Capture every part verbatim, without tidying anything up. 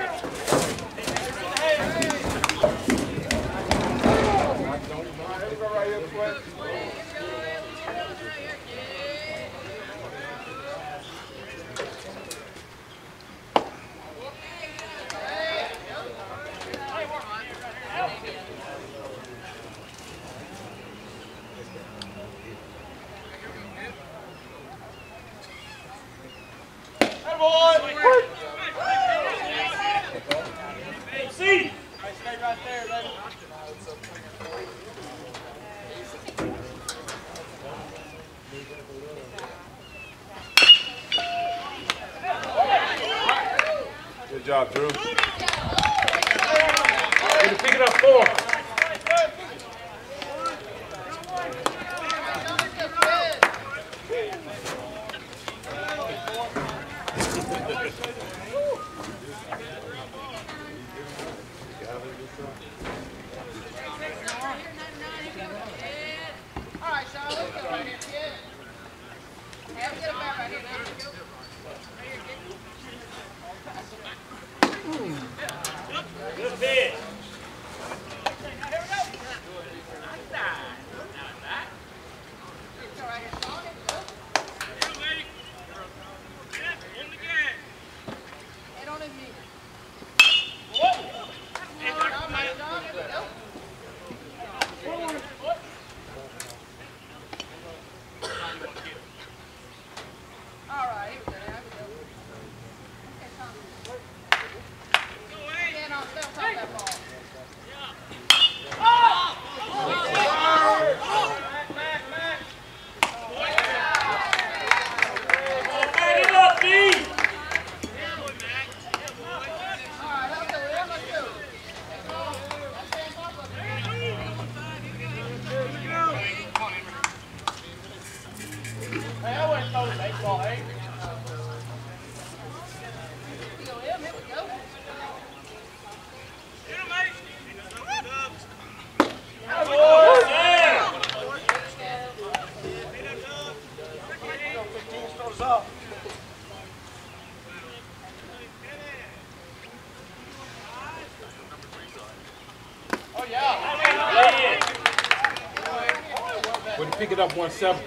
Good job, Drew. Way to pick it up four. Good pitch. Way to pick it up one seven.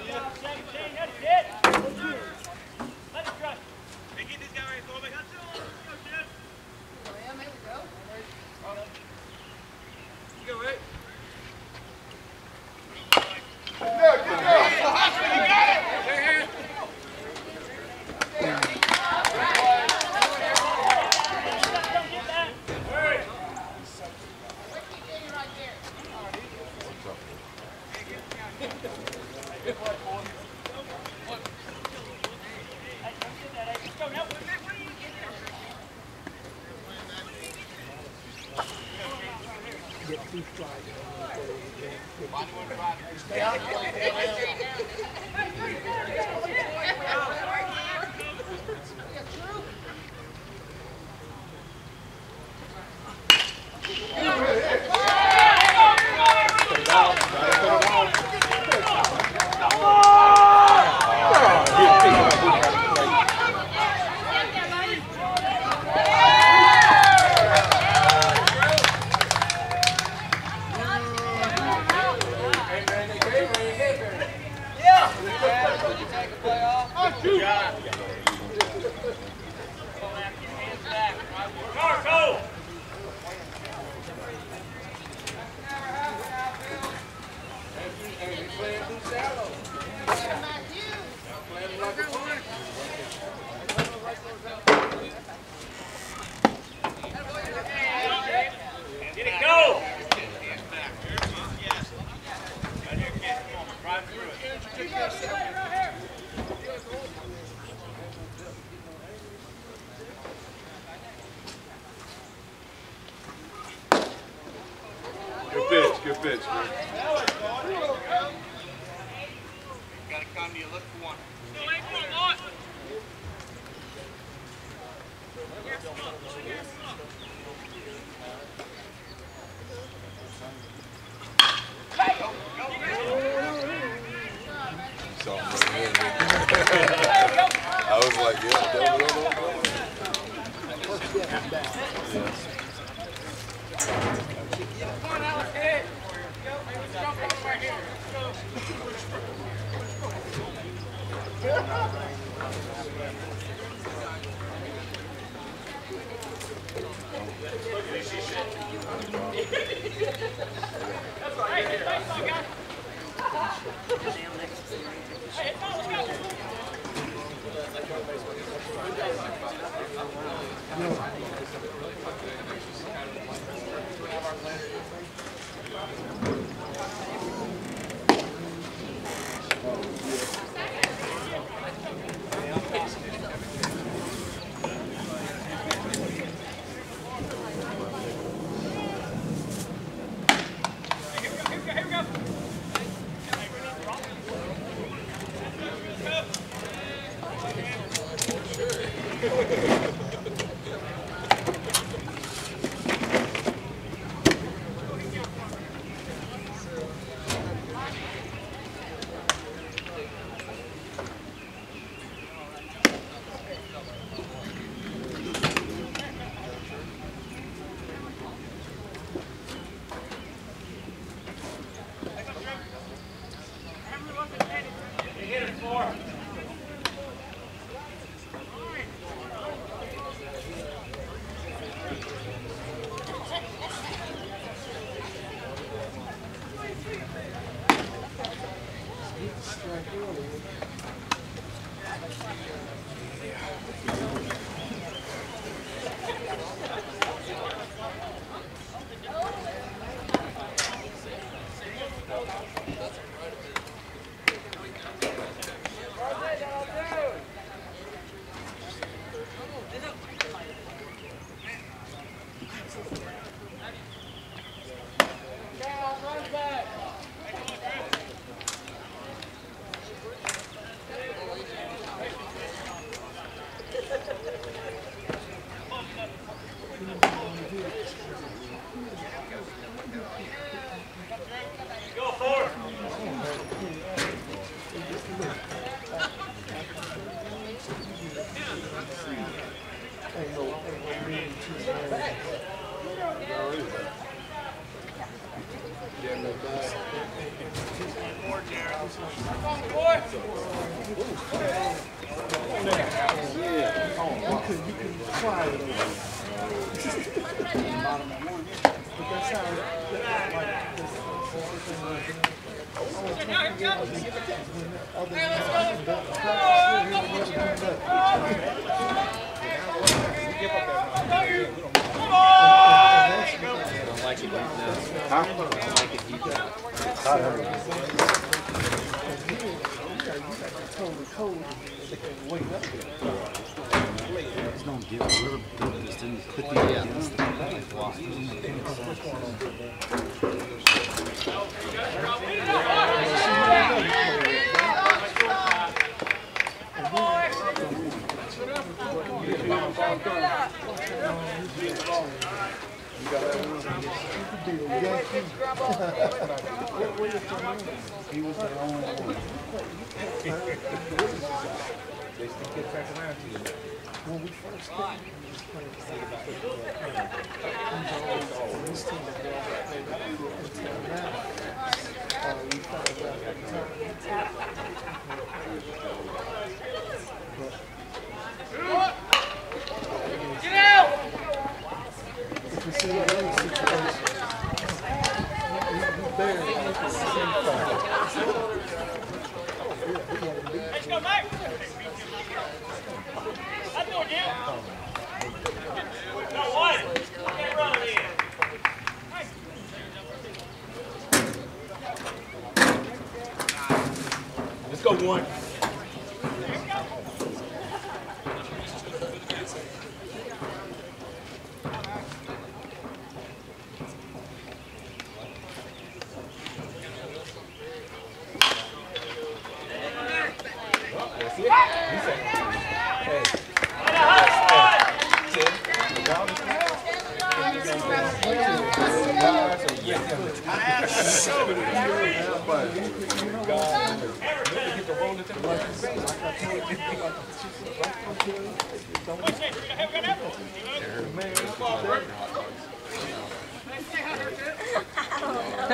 Good pitch, good pitch, man. Gotta come to you, look for one. I was like, yeah, go, go, go, go. Let's go one. Come on,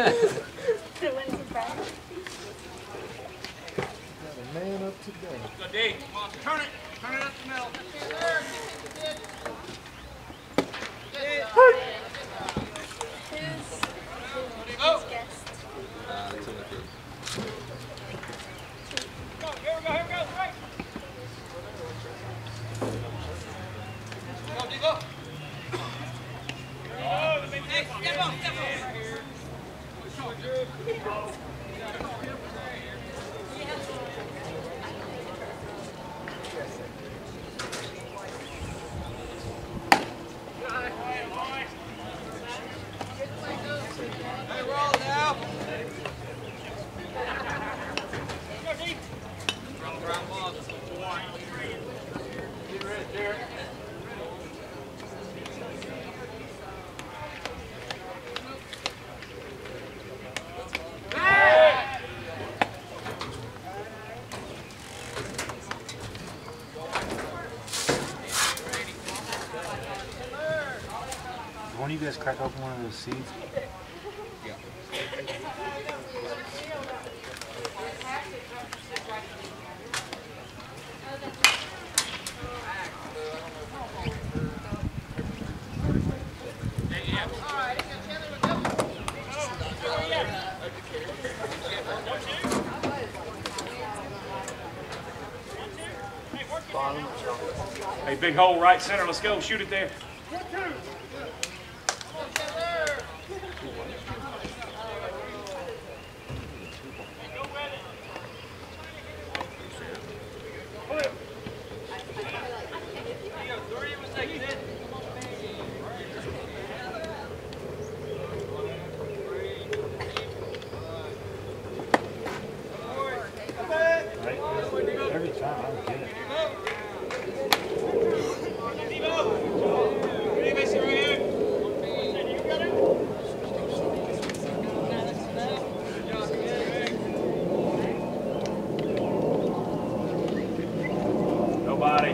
Man up today. Go D. Come on, turn it. Turn it up the middle. Who's guest? Uh, Timothy. Go, here we go, here we go, right. Go, D, go. Oh, the big hey, step up, step up. Hey, roll now. Go, D. Round, round ball. Get ready, Derek. Won't you guys crack open one of those seeds? Yeah. Hey, big hole right center. Let's go. Shoot it there. Every time, I don't get it. Nobody.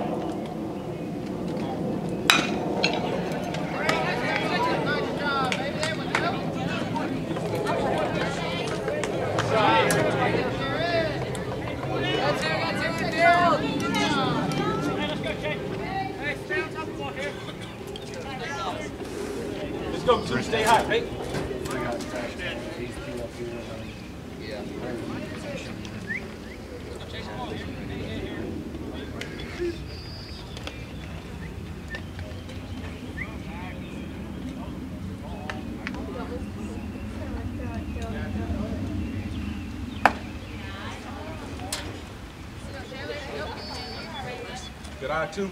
Let's go, two, stay high, hey. We got these two up here. Yeah. Good eye, too.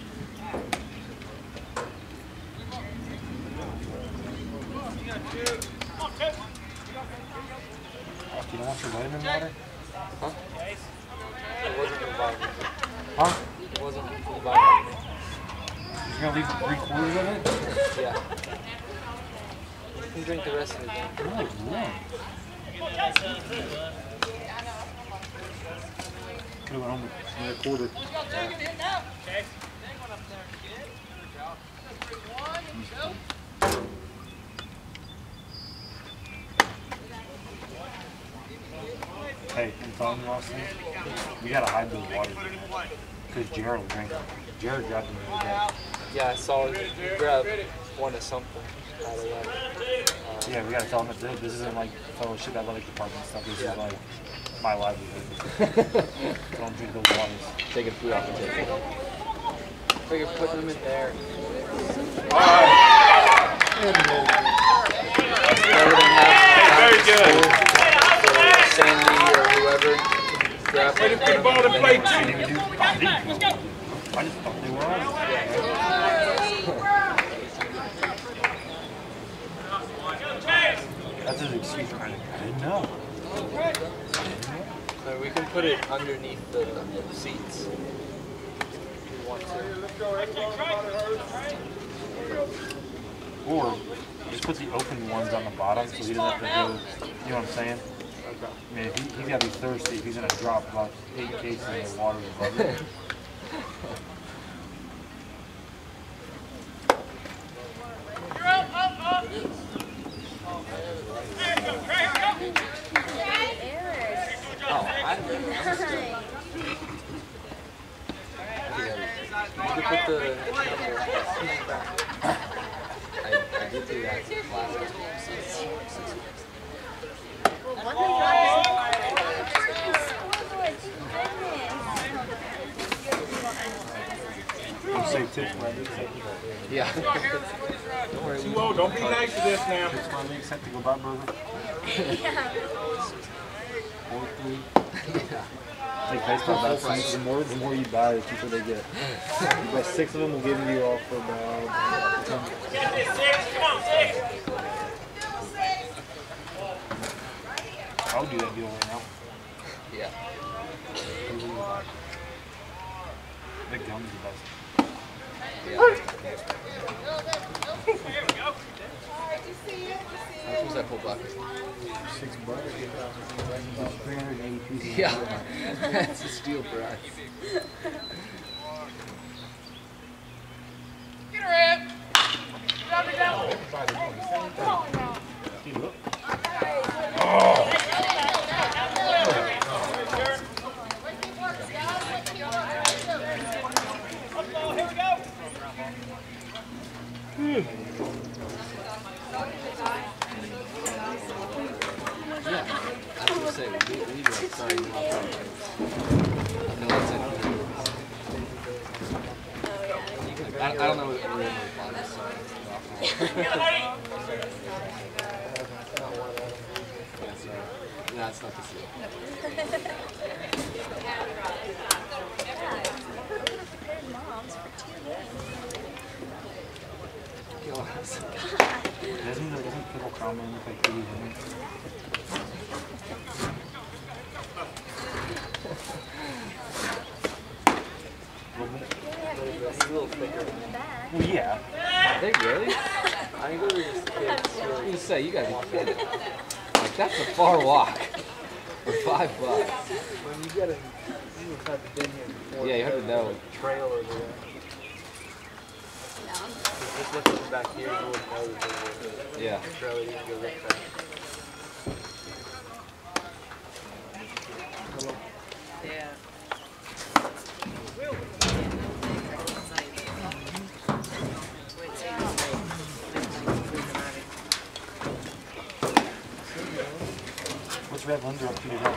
Do you want your vitamin water? Huh? It wasn't for vitamin. Huh? It wasn't for vitamin. You're gonna leave three quarters of it? Yeah. You can drink the rest of it. No, no. Could have went home with another quarter. Hey, I'm telling you, Austin, we gotta hide those waters in there. Because Jared will drink them. Jared grabbed them the other day. Yeah, I saw you grab one of something out of that. Uh, Yeah, we gotta tell them that this isn't like fellowship athletic department stuff. This Yeah. is like my livelihood. Don't drink those waters. taking food off the table. So you're putting them in there. Very good. Sandy or whoever. Grab Way to put the ball in play, too. I just thought they were on. That's his excuse, right? I didn't know. So we can put it underneath the seats. If you want to. Or just put the open ones on the bottom so he doesn't have to go, you know what I'm saying? I mean, if he, he's gotta be thirsty if he's gonna drop about eight cases of water above it. You could put the back. I, I did do that last time. One thing about You say tips my legs set. Yeah. Don't worry. Too low. Don't be nice to this now. Tips my legs set to go buy burger. Four, three. Like baseball bats, the more the more you buy, the cheaper they get. You buy six of them, we'll give you all for about. Get this six. Come on, six. I'll do that deal right now. Yeah. The gum's the best. Yeah. How much was that whole bucket? Six bucks. three hundred eighty pieces. Yeah. That's a steal for us. Get her in. Drop it down. See, look. Yeah. I was gonna say we we we were sorry not to. No, that's it. I, I don't know what we're in the bodies. No, it's not the seal. moms for two days. Kill us. Doesn't doesn't Triple Crown Man look like Pee-wee's in it? It's a little thicker. Well, yeah. Are they really? I think we were just kids. I was gonna say, you gotta be kidding. Like, that's a far walk for five bucks. When you gotta, you have been here before. Yeah, you have to know. Trail over there. Just look at the back here, you wouldn't know that there was Yeah. a trail that you can go look back. Yeah. What's Red Linda up to today?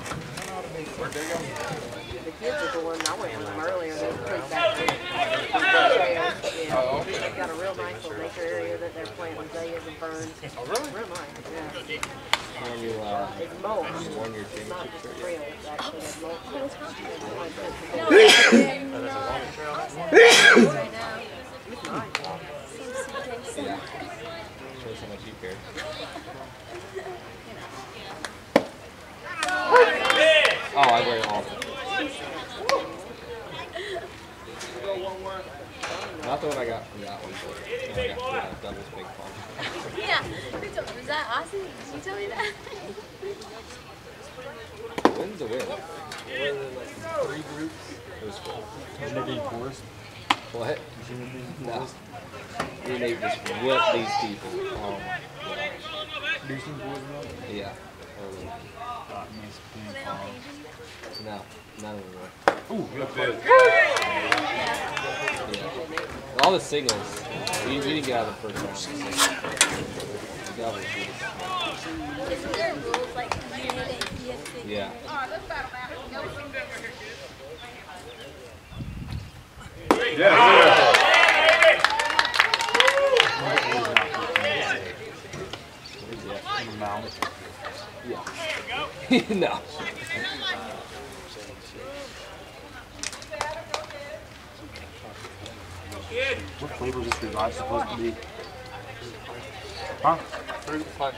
The kids are going, I went with them earlier, they took back to the trail. Yeah. They've got a real nice little nature area that they're planting azaleas and ferns. Oh, really? Real nice, yeah. When you, uh, It's mulch. won your It's not championship just a shirt. trail, it's actually a mulch. No, no. Right now. Yeah. Shows how much you care. Oh, I wear it all. Not the one I got from that one, but the one I got from that Devil's Big Farm. Yeah. Who told- Was that Austin? Did you tell me that? Win's a win. Three groups. It was cool. Isn't it being forced? What? Isn't it being No. forced? We made just whip these people. Oh my gosh. Do some boys now? Yeah. Early. Uh, miss ping pong. No, none of them were. Ooh, Good pitch. Yeah. All the signals. We, we didn't get out of the first round. The double was Isn't there rules like you had to, you had to Yeah. Yeah, yeah. in the mound. Yeah. No. What flavor is this revive supposed to be? Huh? Fruit punch.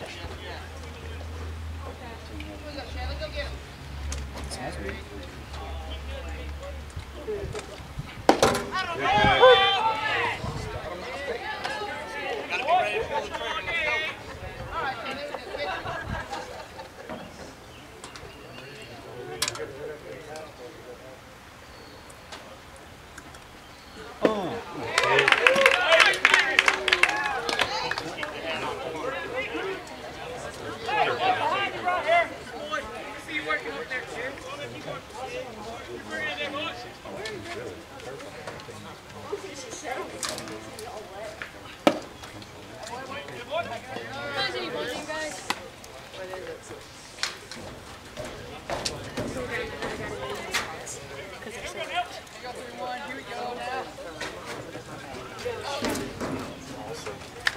Sounds good.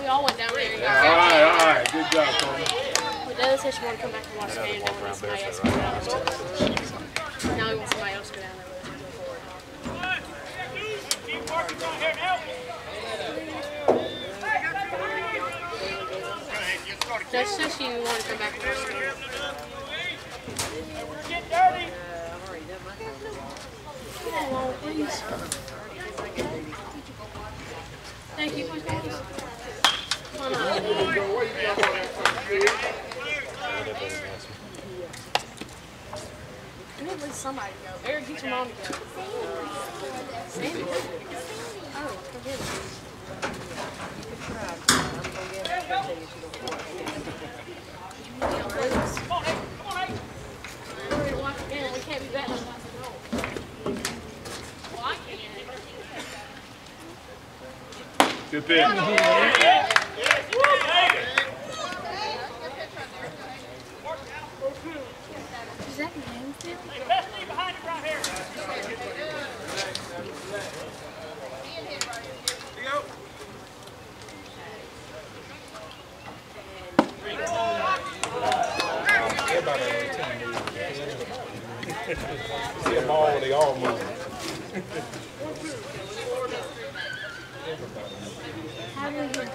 all went down there. All right, all right. Good job, Tony. But the other said she wanted to come back and watch the game. Now he wants somebody else to go down there. Now he wants somebody else to go down there with him. Keep working on here now. That's just she wanted to come back and watch the game. Get dirty. Oh, please. Thank you. Come on up. I need at least somebody to go. Eric, get your mom to go. Sandy? Oh, forgive me. We can't be betting on that. Well, I can't. Good pitch. Is that Mansfield? Best team behind you right here. See them all, they all move. How do we get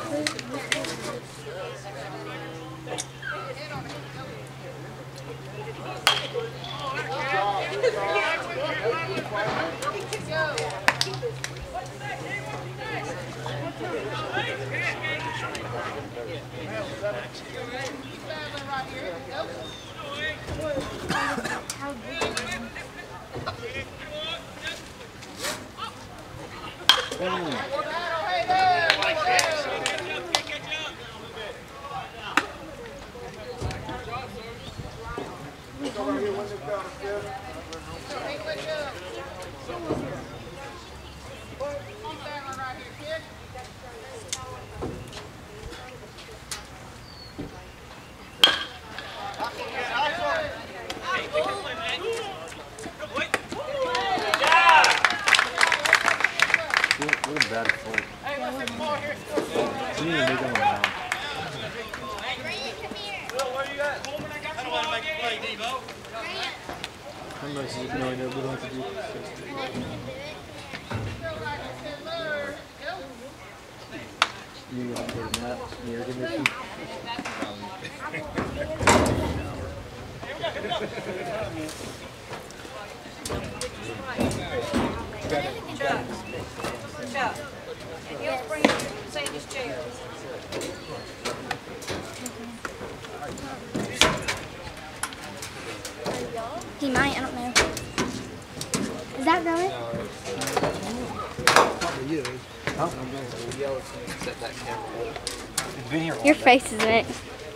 how We're bad for it. We need to make them around. How much is it knowing that we don't have to do this? You want to go to that? You're going to Chuck, and he'll bring Sandy's chair. He might, I don't know. Is that really? Probably is. Huh? I'm going to yell at you and set that camera up. It's been here all Your day. face is in it. He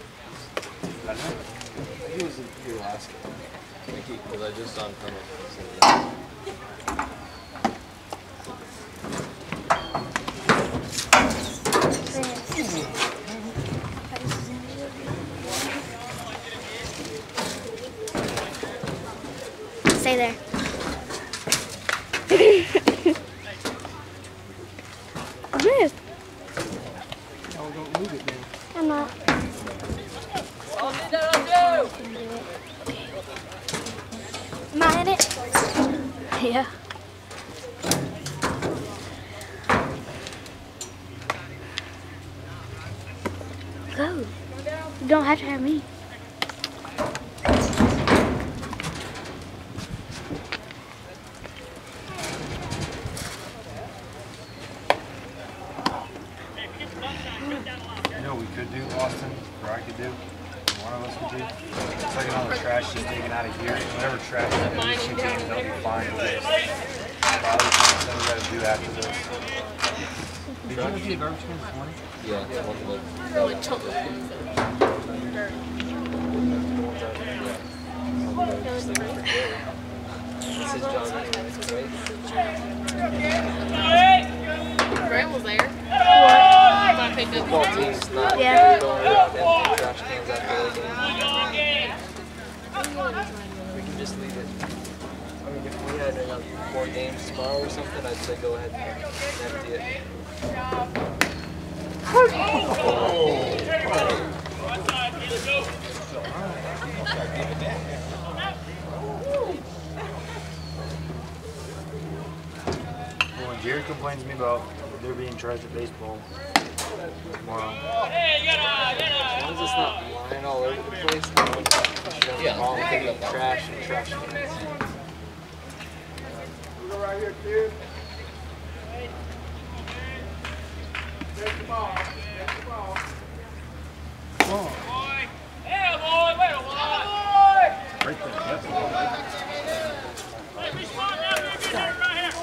was here last time. Because I just saw him come up. Stay there. Move. No, don't move it, man. I'm not. Am I in it? Yeah. Go. You don't have to have me. You know what we could do, Austin, or I could do, one of us could do? It's like all the trash is taken out of here. Whatever trash that is, she can, they'll be fine with it. Probably something we gotta do after this. Did you empty a garbage can this morning? Yeah, yeah. Really chunk of This is John, right? Grant was there. What? I picked up Football team's not Yeah. going around empty trash cans after the game. We can just leave it. I mean, if we had uh, more games tomorrow or something, I'd say go ahead and empty it. complains to me about there being trash at baseball tomorrow. As long as it's not lying all over the place, though. Yeah, all the trash and trash cans. Go right here, kid. Take the ball. Take the ball. Yeah, boy, wait a while. Right there. That's the one. Hey, be smart now, baby. Get right here.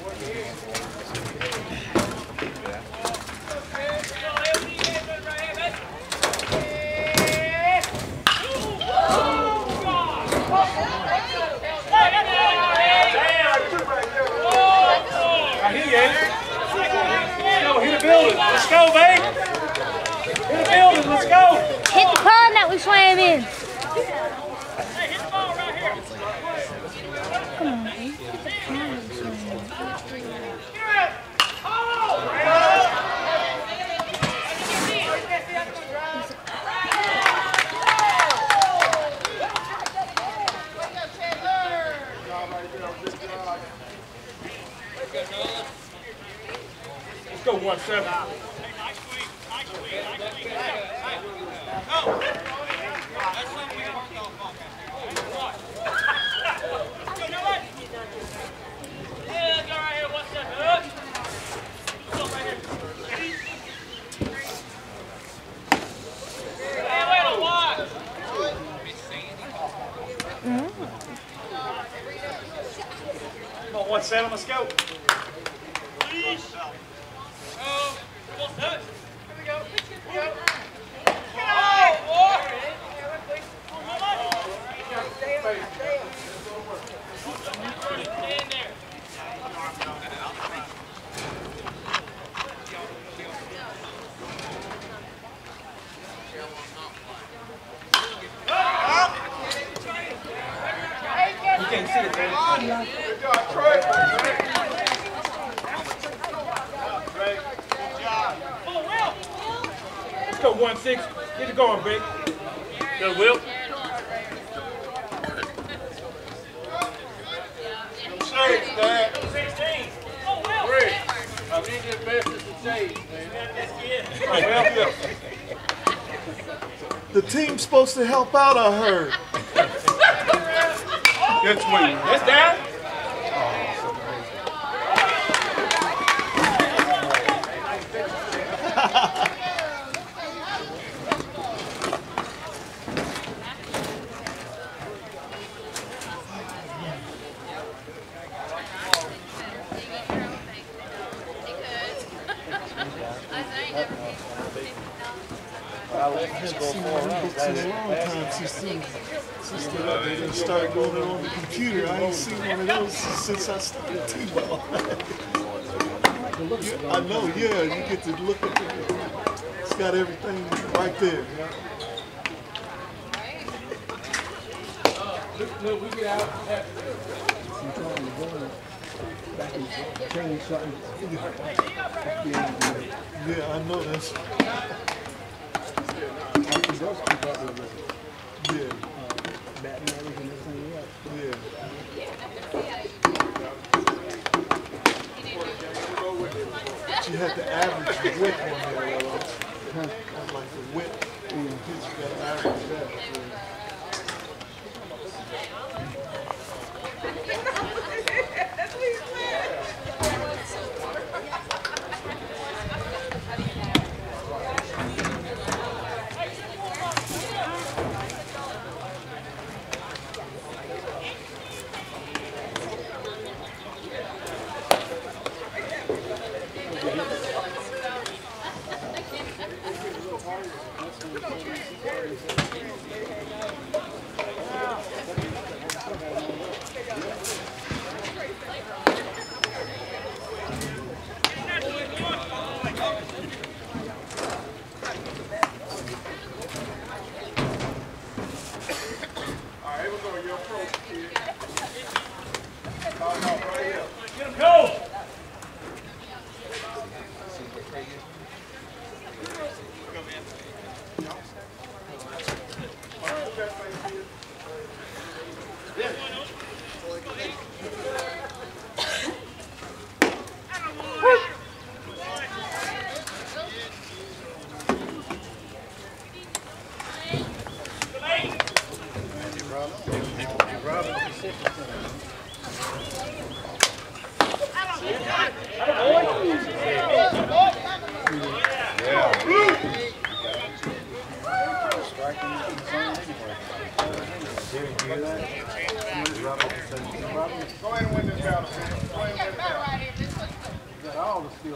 Right here, Eddie. Let's go, hit the building. Let's go, babe. Hit the building, let's go. Hit the pond that we swam in. Hey, hit the ball right here. Come on, babe. Hit the pond that we swam in. Let's go, one seven. Come on, one seven, let's go. Please. Oh, come on, Here we go. Here we go. Oh, boy. Stand there. You can't see it, man. Good job, Trey. Let's go, one six. Get it going, Big. Good, Will. Shades, Dad. sixteen. Oh, Will. Three. I need the best of the shades, man. Oh, Will. The team's supposed to help out, I heard. Good swing. That's down. They didn't start doing it on the computer. I ain't seen one of those since I started T-ball. I know, yeah, you get to look at it. It's got everything right there. Look, we get out. Yeah, I know that's. Yeah. Yeah. She had the average width on there, though. That's like the width. She got average that.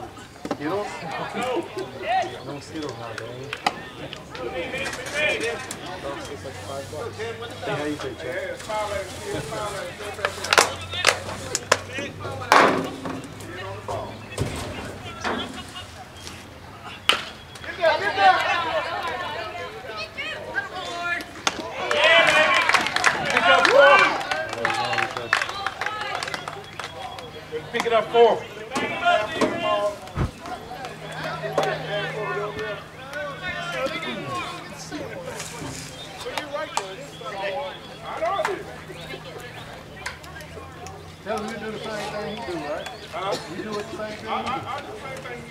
Skittles? No Skittles now, Danny. Dogs taste like five bucks. Hey, how you think, Chad? Pick it up four. Tell him you do the same thing he do, right? Huh? You do it the same thing I, I, I do the same thing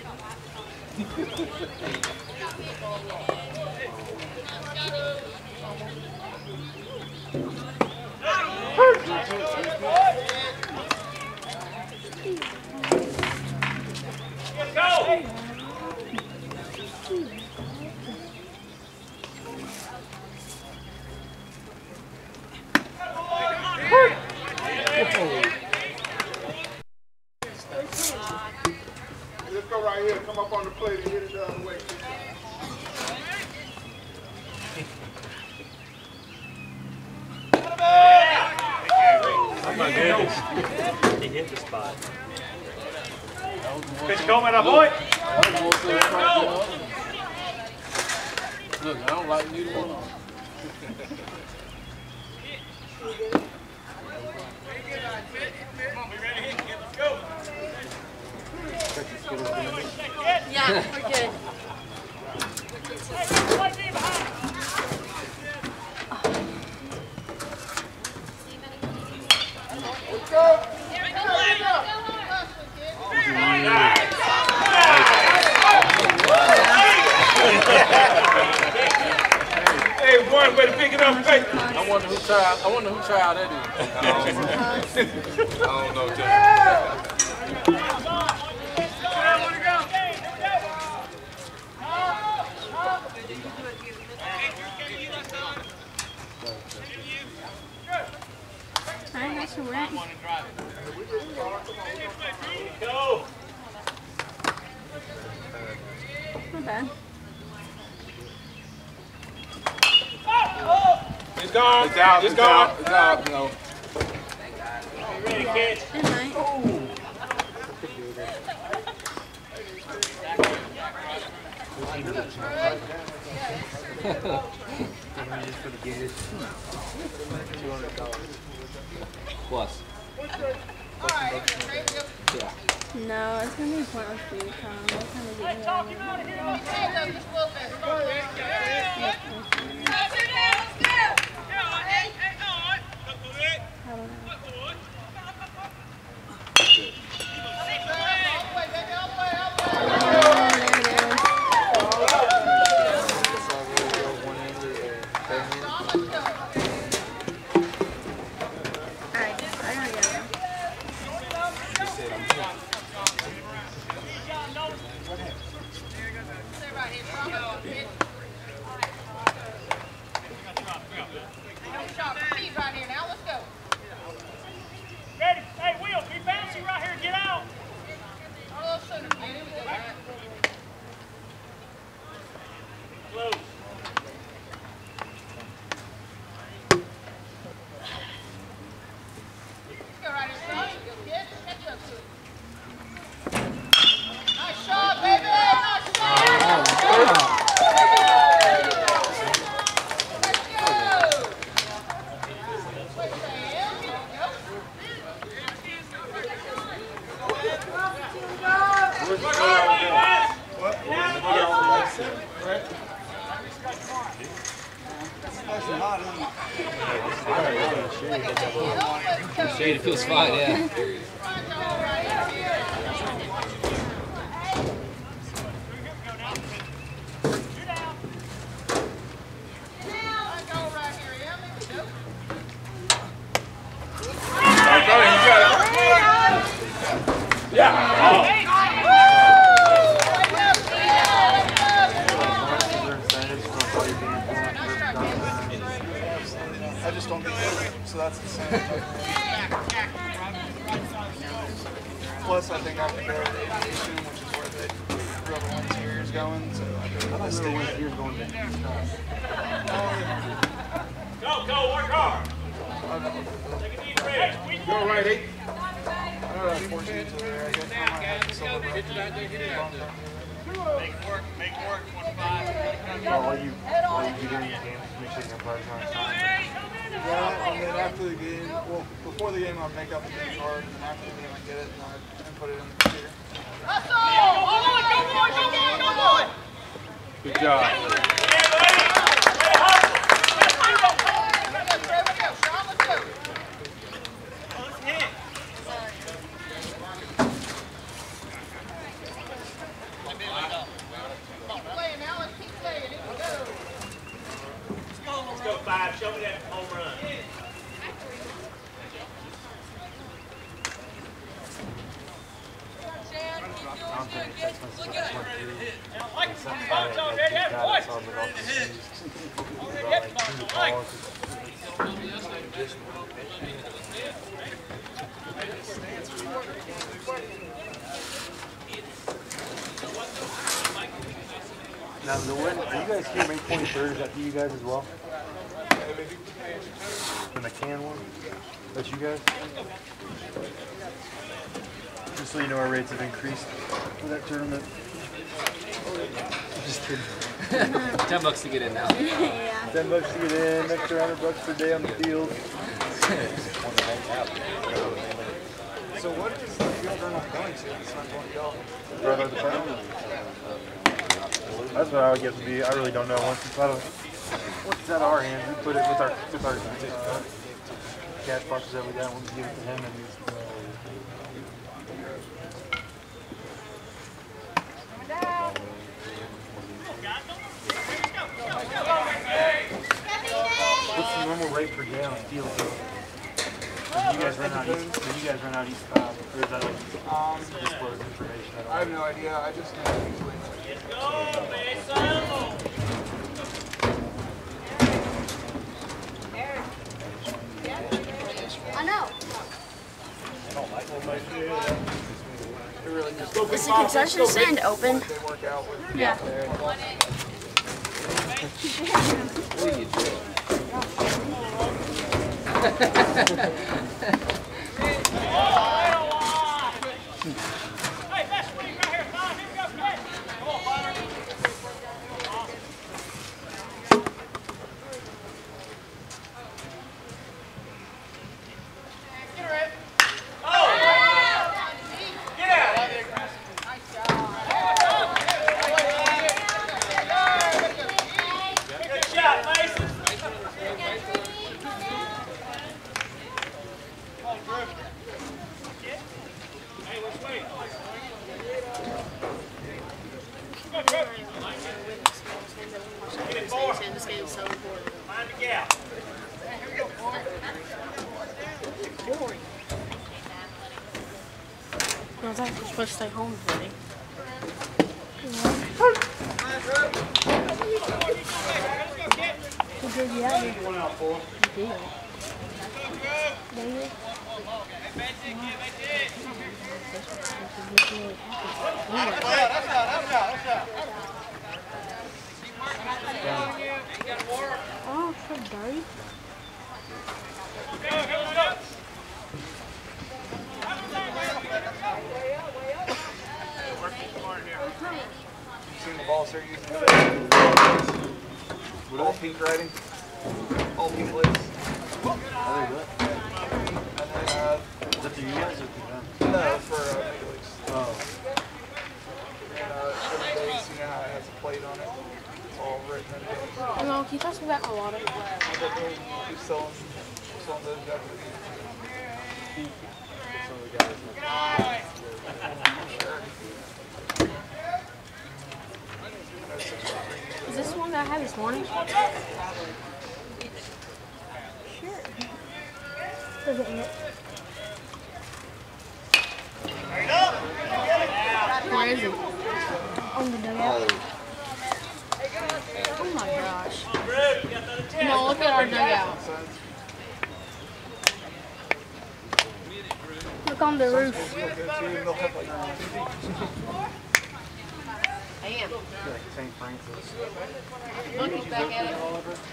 Let's go! Let's go right here. Come up on the plate and hit it the other way. Oh my goodness. He hit the spot. Pitch coming up, boy. Look, I don't like neither one of them. Yeah, we're good. Hey, one way to pick it up, hey. I wonder who child. I wonder who child that is. I don't know, Jay. Alright, that's where we're at. Go. Not bad. It's gone. It's out. It's It's gone. out. It's out. No. Ready, kids? Good night. Plus. Yeah. No, it's gonna be pointless for you, Tom. We're kind of getting out of here. I don't know. Alright, I gotta go. Ready? Hey, Will, be bouncy right here. Get out. Close. Shade, it feels fine, yeah. I just don't get it, so that's the same. going, so I I don't remember when he was going to Go, go, work hard. Take a deep breath. Go right, eight. I don't have four teams over there. I guess I might have to sell Hit it out there, hit it out there. Make it work, make it work, twenty-five. Well, while you, while you do during the game, make sure your players are on time. Yeah, and then after the game, well, before the game, I'll make up the game card, and then after the game, I get it and I and put it in the computer. Good job. Let's go five. Show me that home run. Now, the win, are you guys here May twenty-third? Is that for you guys as well? The McCann one? That's you guys? Just so you know, our rates have increased for that tournament. Just kidding. Ten bucks to get in now. Yeah. Ten bucks to get in, extra hundred bucks per day on the field. So what is the field run I'm going to? It's not going to go. Right at the front. That's what I would get to be. I really don't know. Once it's out of, once it's out of our hands, we put it with our with our uh, cash boxes that we got. We'll give it to him, and what's the normal rate per day on field? When you guys run out each, when you guys run out each time, or is that like Um, disclosed information? I don't I have no idea. I just know usually. Go, Mason. I know. It really just Is the concession stand open? they work out with. Yeah. What are you doing? Hey, best swing right here, five. Here we go, catch. Come on, five. Get her in. Oh! Get out of here. Good shot, Mason. Hey, which way? Get it, four. This game is so important. Find the gap. No, I was actually supposed to stay home today. He did, yeah. He did. One out, four. He did. Did Oh, so dirty. You seen the balls they're using? All pink writing. All pink blades. How they do it? And then, uh, Is that for you guys or for them? no, for uh, Major Leagues. Oh. And uh, every base, you know how it has a plate on it? It's all written in pink. No, can you pass me back my water? I bet they're they're selling, selling those Japanese. Some of the guys. Is this the one that I had this morning? Sure. Doesn't it? Where is it? On the dugout. Oh my gosh. No, look at our dugout. Look on the roof. They'll have like Damn. Cam. Like Saint Francis. Monkey's back at it.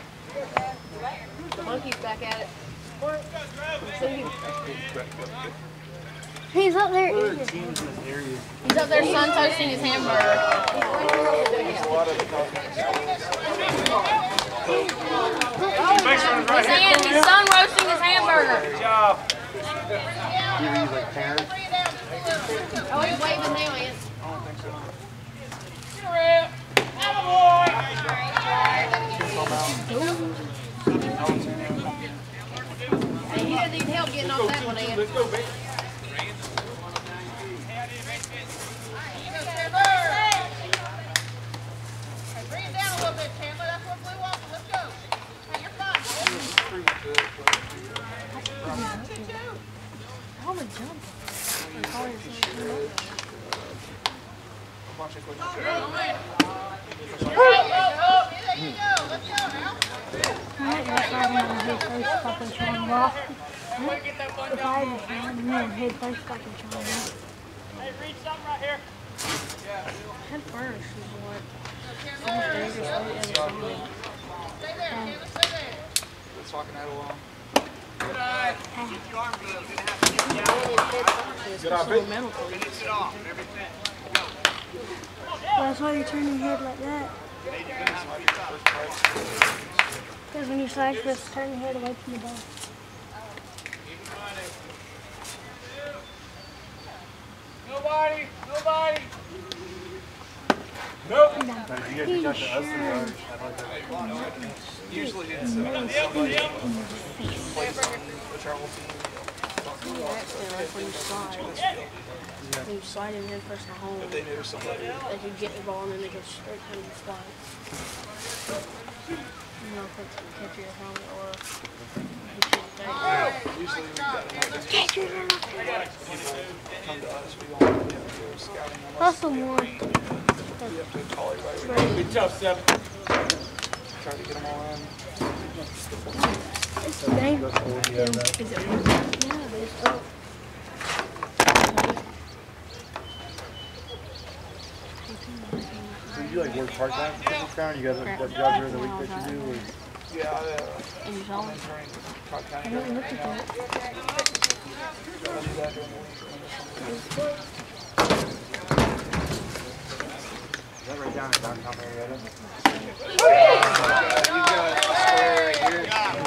The monkey's back at it. See? He's up there What are eating. the teams in this area? He's up there sun toasting his hamburger. Thanks for the right He's, hand, he's sun roasting his hamburger. Good job. Do you use like parents? Oh, he's waving now, Ian. Hey, he doesn't need help getting off that one, Ian. Let's go, baby. Bring it down a little bit, Chandler. That's what Blue wants. Let's go. Hey, you're fine. Oh, my jump. I might go slide him on his first fucking triangle. If I ever slide him on his first fucking triangle. Hey, read something right here. Head first is what the most dangerous way ever found. Stay there, Chandler. Stay there. Let's talking that along. Good eye. Get your arm good. Good Finish it off. Everything. Well, that's why you turn your head like that. Because when you slide first, turn your head away from the ball. Nobody. Nobody. Nope. No, you guys got the us and ours. I like that. Usually it's uh, somebody the travel team. Like when you slide. When you slide in head first at home, If they knew somebody. they could get the ball and then they go straight to the slide. You know if it's going to catch your helmet or hit you in the face. Usually we've got enough people come to us. We don't have to go scouting on us. Hustle more. We have to call everybody. Good job, Steph. Try to get them all in. It's the game. Is it real? Yeah, it is. Oh. So you like work part time for Christmas Crown? You guys have got jobs during the week that you do? Or? Yeah, uh, And you I'm saw him? entering Clark County I right never looked at now. that. I'll do that during the week. Is that right down in downtown Marietta? You've got a square right here.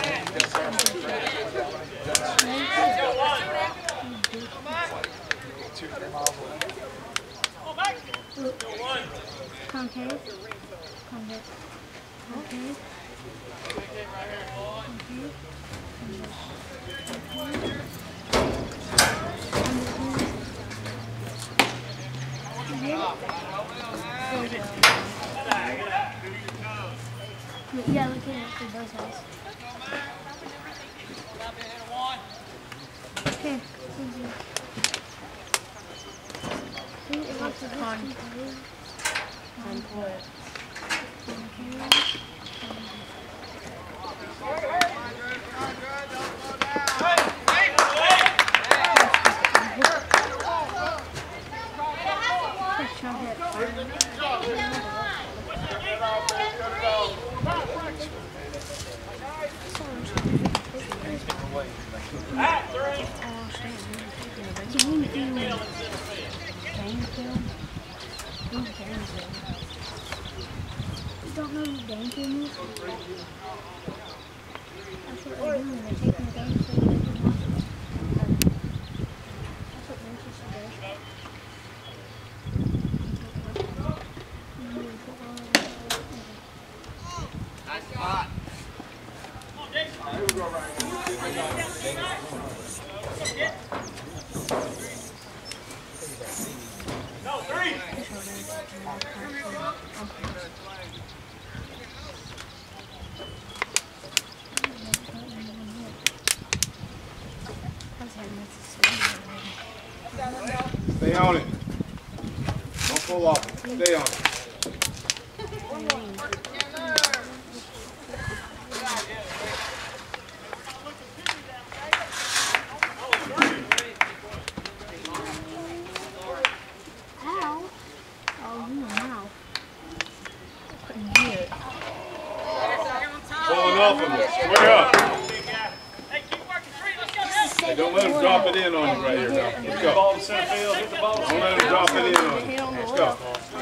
Two, three miles away. Concave. Concave. Concave. Yeah, look at it for both sides. Okay. What's the con? Con what? You don't know who Game is? That's what they're doing. They're taking the game so they can watch it. That's what Manchester does. No, three. Stay on it. Don't pull off. Stay on it. Ow. Oh, you know now. off of it. Square up. Hey, don't let him drop it in on you right here now. Let's go. Ball to center field. Hit the ball. Don't let him drop it in on you. Let's go.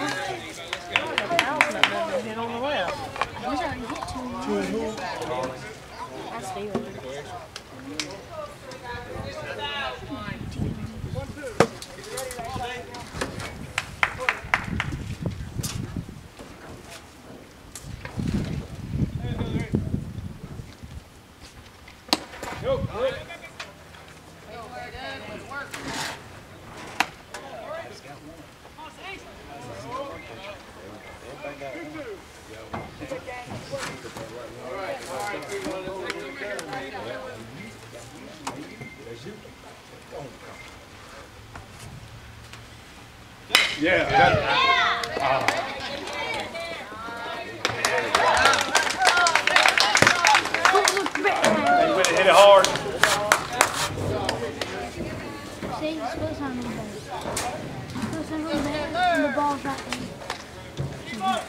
Hit on the left. He's already hit two. Two and who? That's Steven. Yeah. That, uh, They would have hit it hard. See, it's supposed to have no ball. It's supposed to have no ball, and the ball's right there.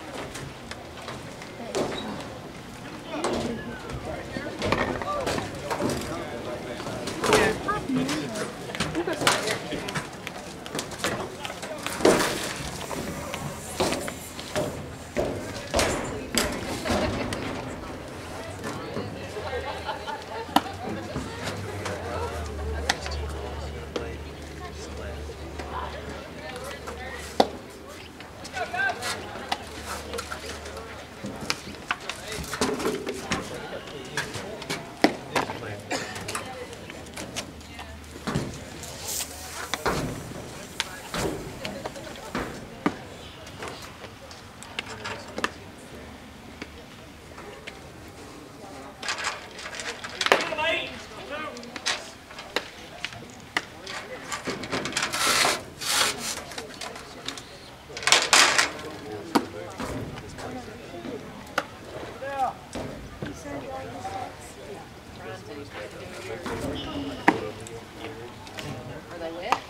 Are they wet?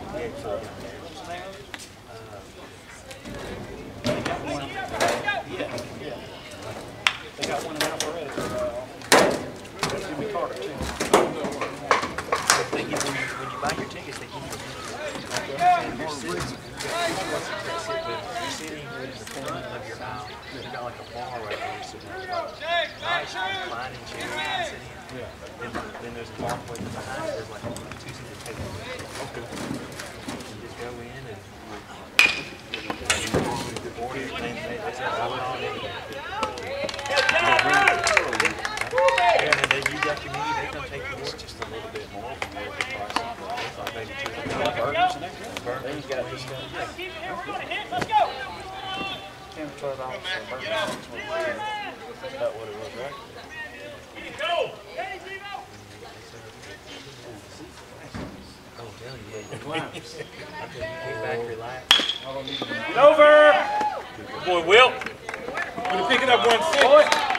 They got one in Alpharetta. That's Jimmy Carter, too. They give, when, you, when you buy your tickets, they give you you're sitting, you're sitting in the front of your house. You've got like a bar right there. You're sitting in nice reclining chair you can sit in. Yeah. Then, then there's a walkway to behind it. There's like a two-seater table. Okay. You just go in and order your thing. They say, I went on in. Yeah, and then you got your meat, they're going to take yours just a little bit more from the price of the maybe two hundred burgers and everything. Burgers, got this stuff. Let's go! ten or twelve dollars for a burger. That's about what it was, right? Go! Oh, tell you, yeah, you relax. I tell you, get back, relax. Get over! Good boy, Will. I'm going to pick it up one foot.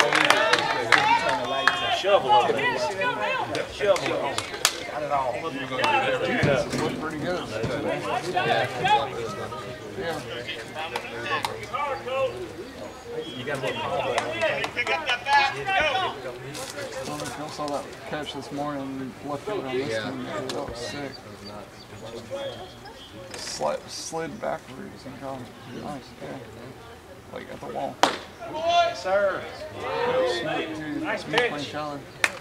Shovel over there. Shovel on. Not at all. You're going to do that. That's pretty good. Yeah. You got a little call button on your Pick up that bat. Go. I saw that catch this morning, left it on this thing. That was sick. Slid, slid backwards and gone. Nice, yeah. Like at the wall. Yes, sir. Smooth, dude. Nice Smooth pitch. play challenge.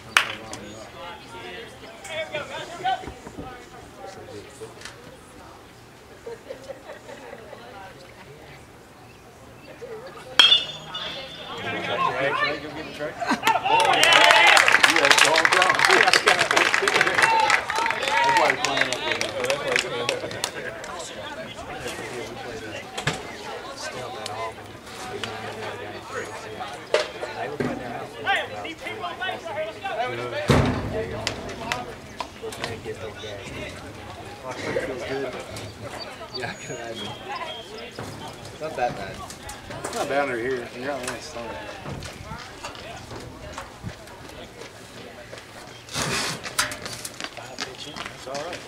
Yeah, I can imagine. It's not that bad. It's not down here. You're not really started. That's all right.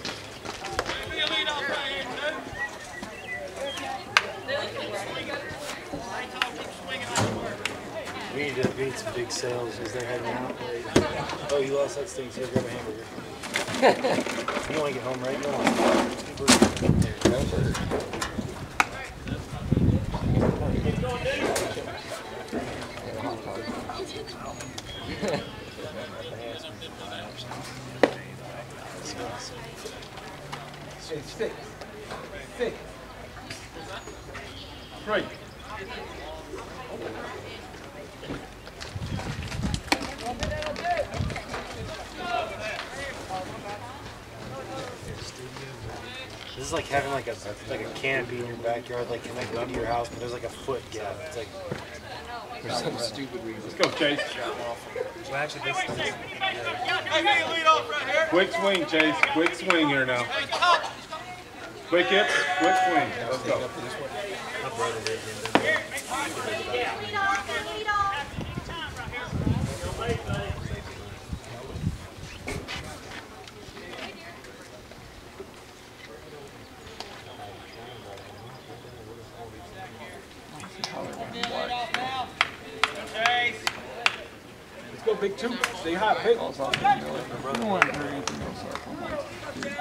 We need, to, we need some big sales as they're heading out. Oh, you lost that stinks. Here, grab a hamburger. You want to get home, right? You want Hey, stick. Stick. Right. This is like having like a like a canopy in your backyard, like connected to your house, but there's like a foot gap. It's like For some stupid reason. Let's go, Chase. well, actually, this is Quick swing, Chase. Quick swing here now. Quick hip, quick swing. Let's go. my brother did. Let's go, big two. Stay hot, big. I don't want to hear anything else up. I'm like, dude,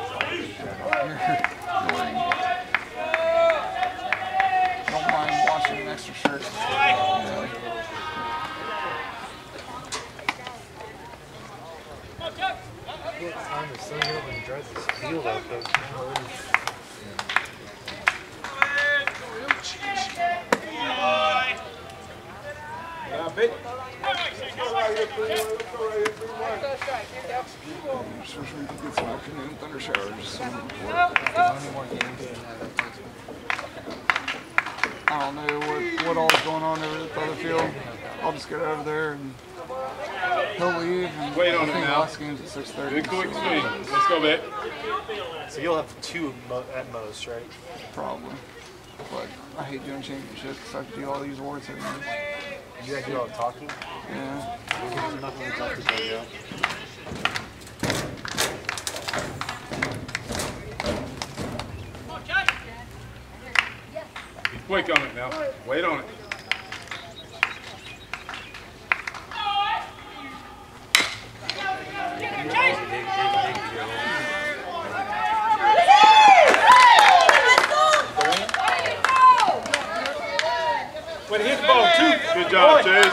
don't mind washing an extra shirt. Yeah. What time is sunny up and drive this field out there? Yeah, big. I just wish we could get some afternoon thunder showers. I don't know what, what all's going on over at the other field. I'll just get over there and he'll leave. And Wait on I it think now. last game's at six thirty. Big quick swing. Let's go, Vic. So you'll have two mo at most, right? Probably. But I hate doing championships because I have to do all these awards every month. You gotta do all the talking? Yeah. We're not gonna talk to you out. Be quick on it now. Wait on it. Way to hit the ball, too. Good job, Chase.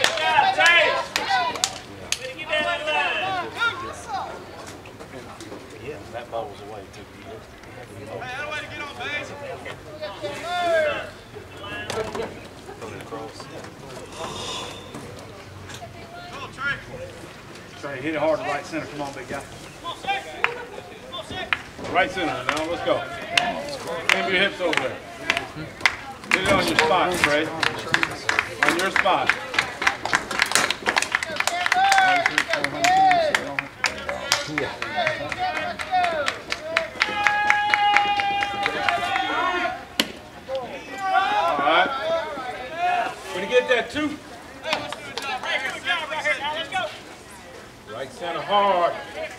Yeah, that ball was away. It took you. Put it across. Try to hit it hard to right center. Come on, big guy. Right center now. Let's go. Aim your hips over there. Hit it on your spot, Trey. On your spot. All right. When you get that two. Right center hard.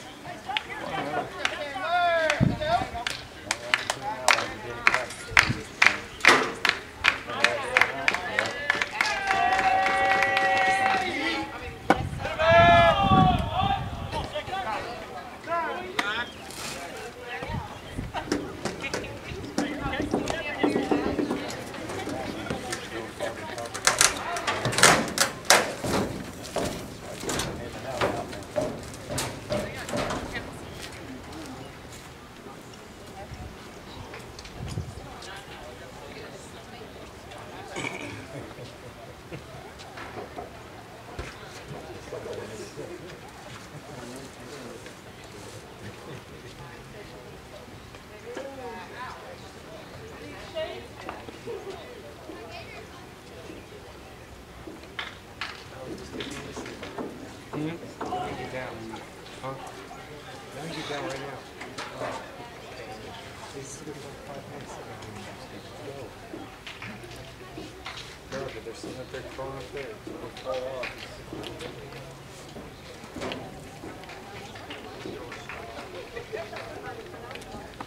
They're sitting up there crawling up there. They'll fall off.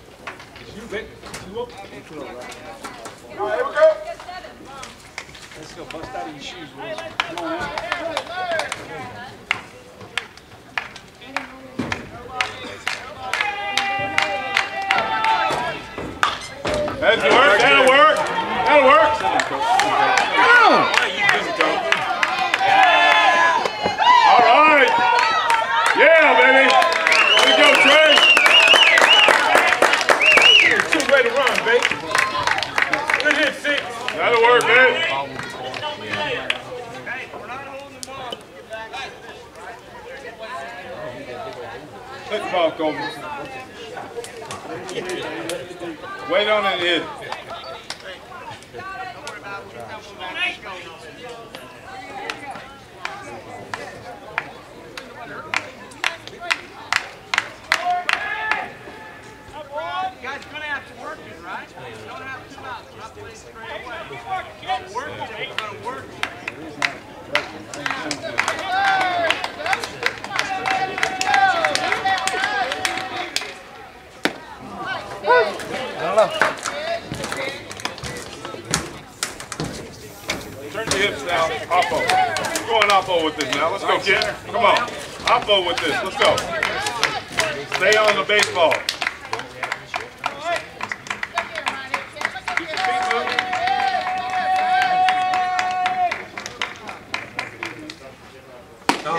You, Vic. You up. All right, here we go. Let's go. Bust out of your shoes, Will. Come on out. That'll work. That'll work. That'll work. All right. Yeah, baby. There you go, Trey. Too ready to run, baby. Good hit, six. That'll work, baby. Let the ball go. Wait on it and hit it. Guys, you're gonna have to work it, right? You don't have two outs. You're not playing straight away. Work it, ain't gonna work it. I don't know. Turn your hips now. Oppo. We're going Oppo with this now. Let's go, kid. Come on. Oppo with this. Let's go. Stay on the baseball. Keep your feet moving. No.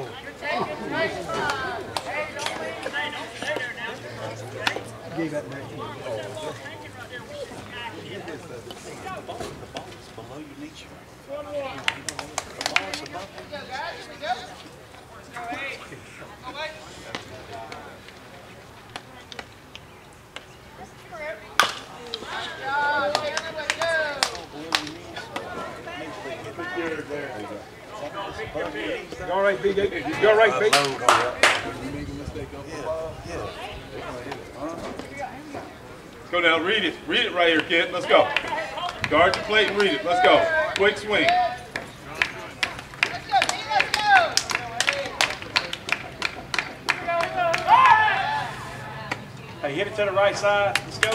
Gave that back. You all right, B J? You all right, B J? Let's go now. Read it. Read it right here, kid. Let's go. Guard your plate and read it. Let's go. Quick swing. Hey, hit it to the right side. Let's go.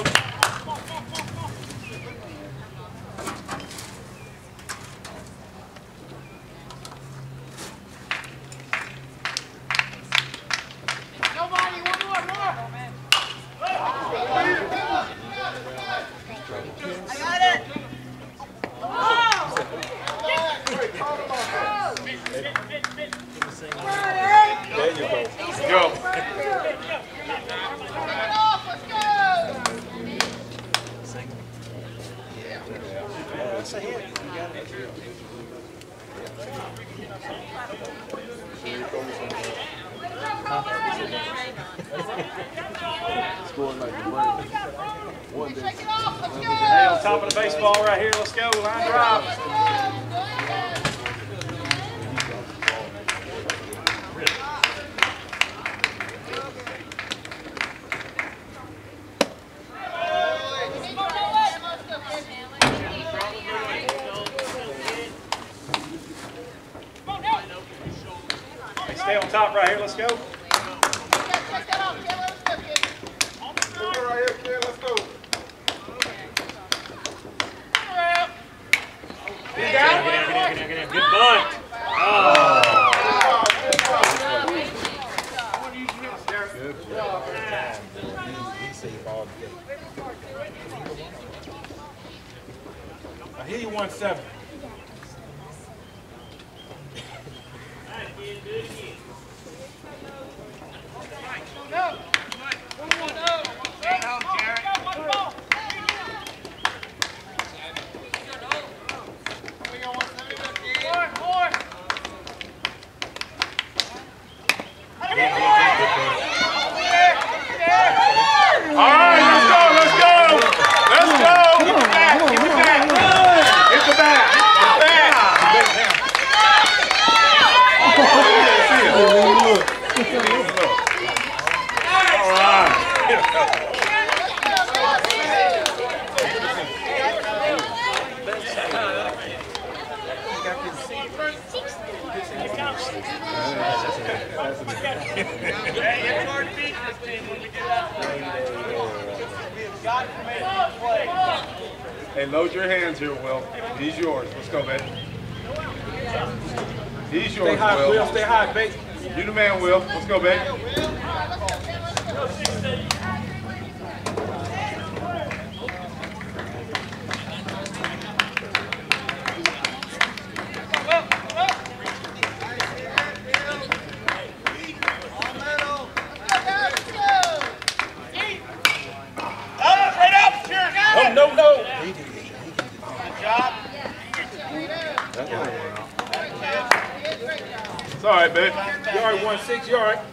Nobody, one more, more. I got it. There you go. Go. That's a hit. You got it. Hey, on top of the baseball right here. Let's go. Line drive. Hey, stay on top right here. Let's go. Good bunt. Oh. I hear you one seven. All right, let's go, let's go. Let's go. Get the bat, get the bat. Get the bat. All right. God permitted. Play. Hey, load your hands here, Will. He's yours. Let's go, baby. He's yours, Stay high, Will. Will. Stay high, baby. You the man, Will. Let's go, baby. Oh, no, no. Good job. It's all right, babe. You all right, one six, you all right.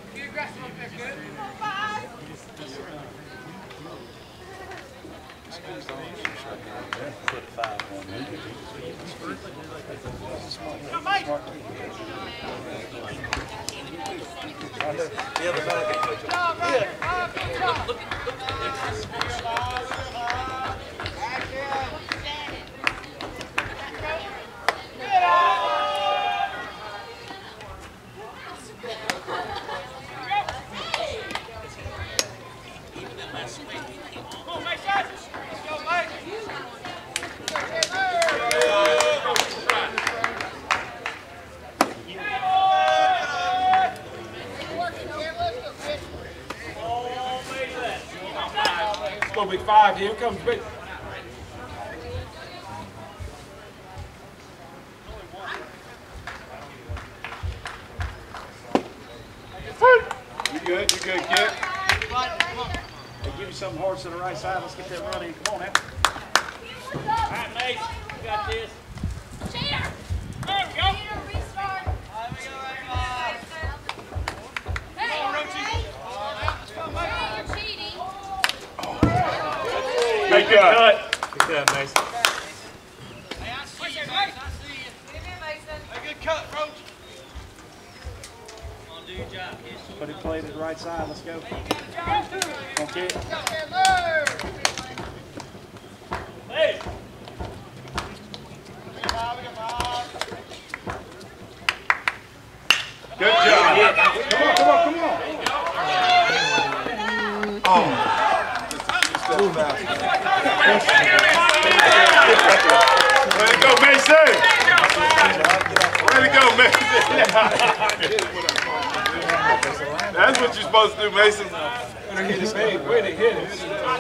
Let's go, big five. Here comes big. You good? You good, kid? Hey, give me some horse to the right side. Let's get that run in. Come on now. All right, Mace. You got this. Cheater! There we go. Cheater, restart. All right, we go right on. Hey, come on, Roachie. Hey, you're cheating. Good cut. Good job, Mason. Hey, I see you, Mace. I see you. Give me, Mason. Hey, good cut, Roach. Come on, do your job, kid. Put it play to the right side. Let's go. Okay. Hey. Good job. Come on, come on, come on. Oh. Way to go, Mason. Way to go, Mason. That's what you're supposed to do, Mason. Way to hit it, hey, way to hit it.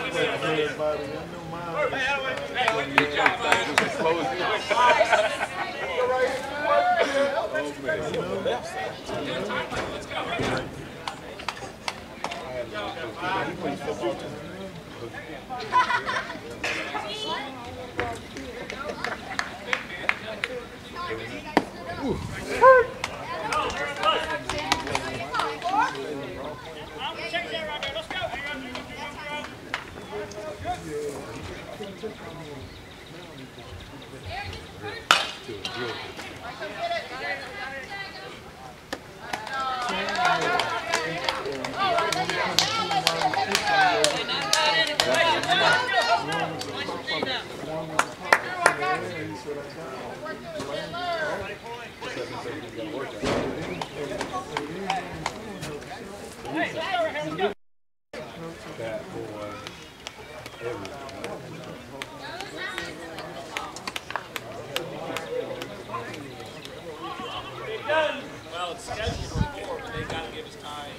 Well, it's scheduled for four, but they've got to give us time.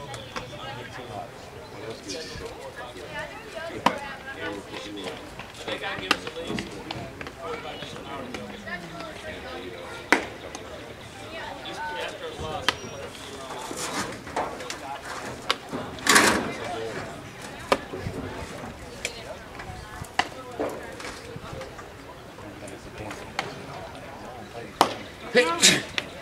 They got to give us at least about just an hour to go. East Castro's lost. Hey.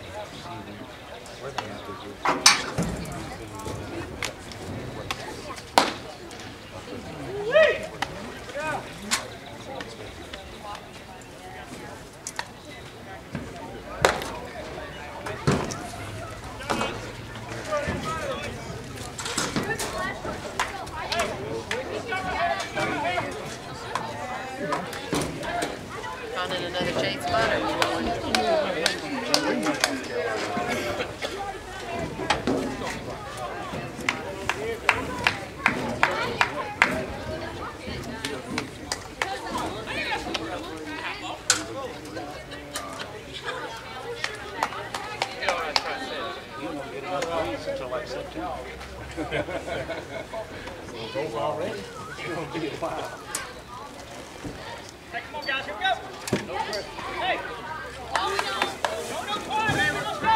Finding another shade spot or you going? too. It's over already. It's going to be a while. Hey, come on, guys, here we go. Hey. No, no, time, baby, let's go.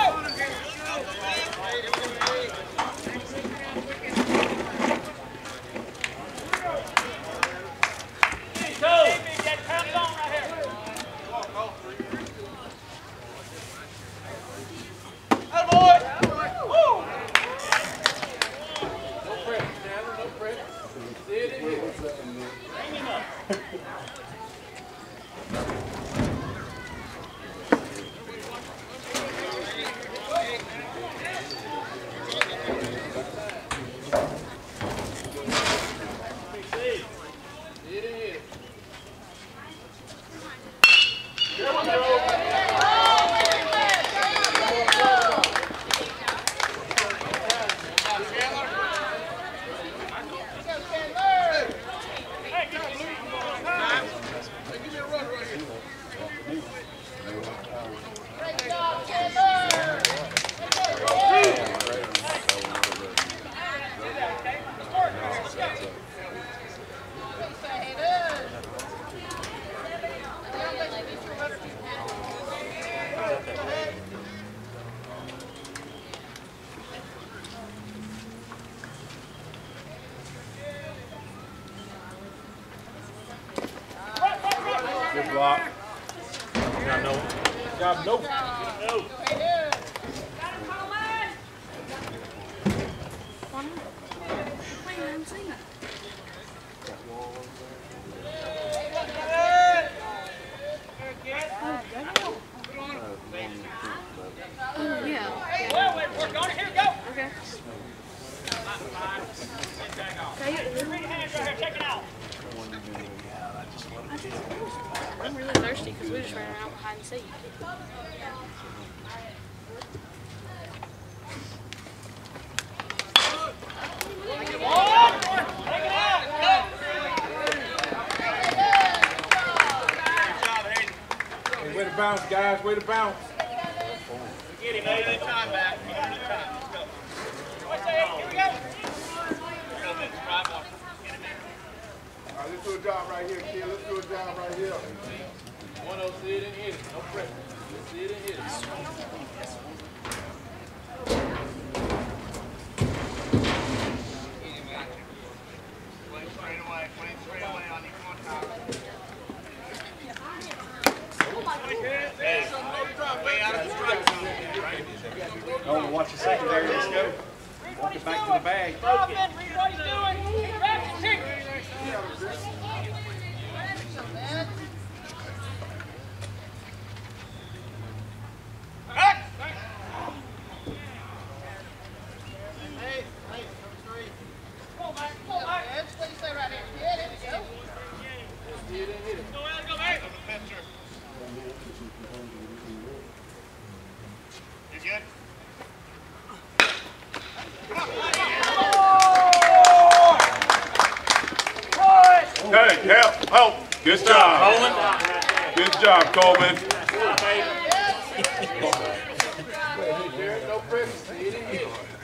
Good block. Got no. Got no. No. Oh, yeah. Well, wait, work on it. Here we go. Okay. Three hands right here. Check it out. I'm really thirsty because we just ran out behind the seat. Hey, way to bounce, guys. Way to bounce. Get him, man. Time back. Let's go. What's that? Here we go. All right, let's do a job right here, kid. Let's do a job right here. One oh, see it and hit it. No pressure. Just see it and hit it. Oh, to watch the secondary. Let's go. Walk it back to the bag. Stop it. Read what he's doing. Practice it. Pull back, pull back. Stay right here. Yeah, there we go. See it and hit it. Go, Al, go, back. You good? Hey, help, help. Good job. Coleman. Good job, Coleman. No pressure. See it and hit it.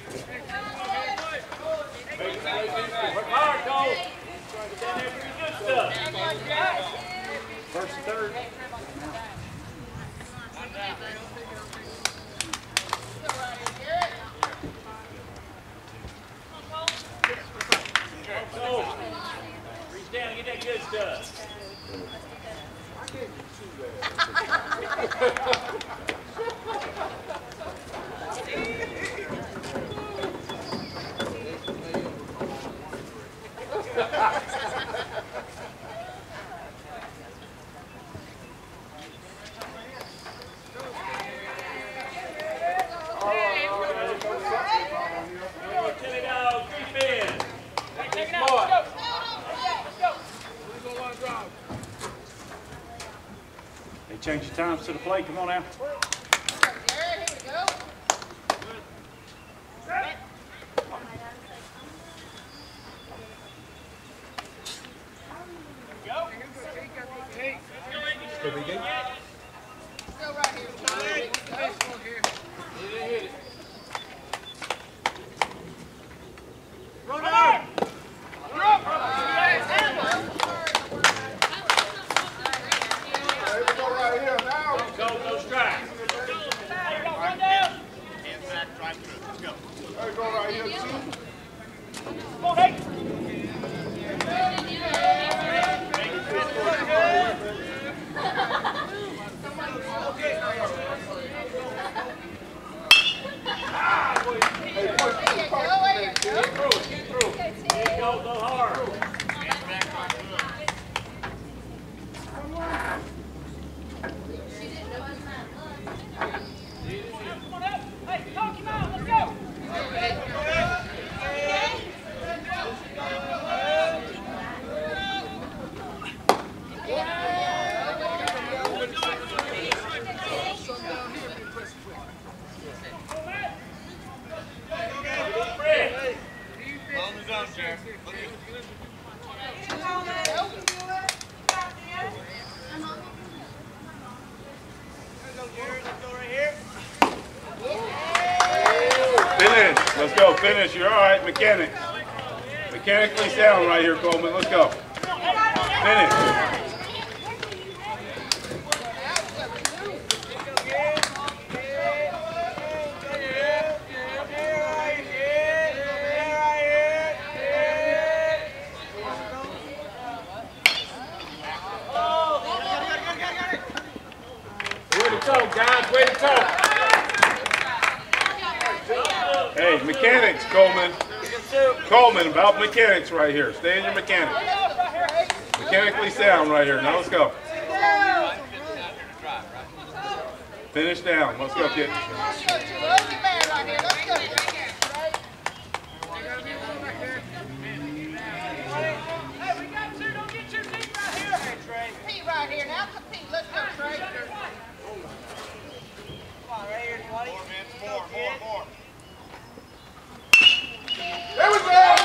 Work hard, Cole. Get down there for your good stuff. First and third. Cole, reach down and get that good stuff. They changed the times to the play. Come on now. Go, big game. Go right here. Hit it and hit it. Let's go, finish. You're all right, mechanics. Mechanically sound right here, Coleman. Let's go. Finish. Guys, way to go. Hey, mechanics, Coleman. Coleman, about mechanics right here. Stay in your mechanics. Mechanically sound right here. Now let's go. Finish down. Let's go, kid. Pete right here. Now Pete, let's go, Trey. More minutes, more, more, more. There we go!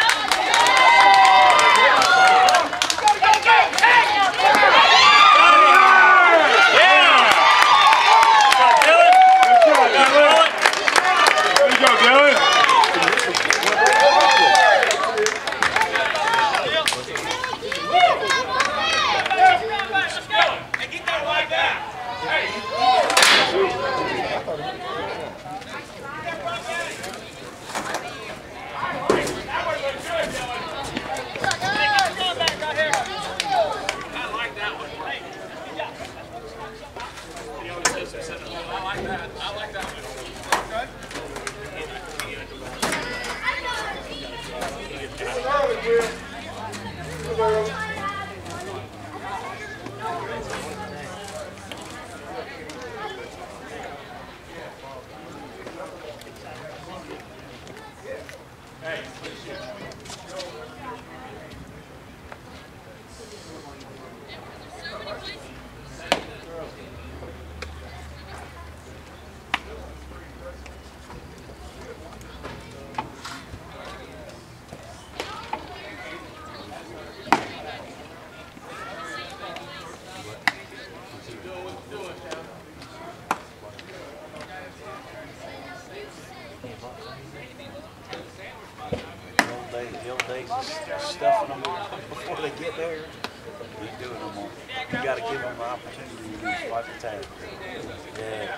Stuffing them before they get there. We do it no more. You got to give them the opportunity to use like the tag. Yeah.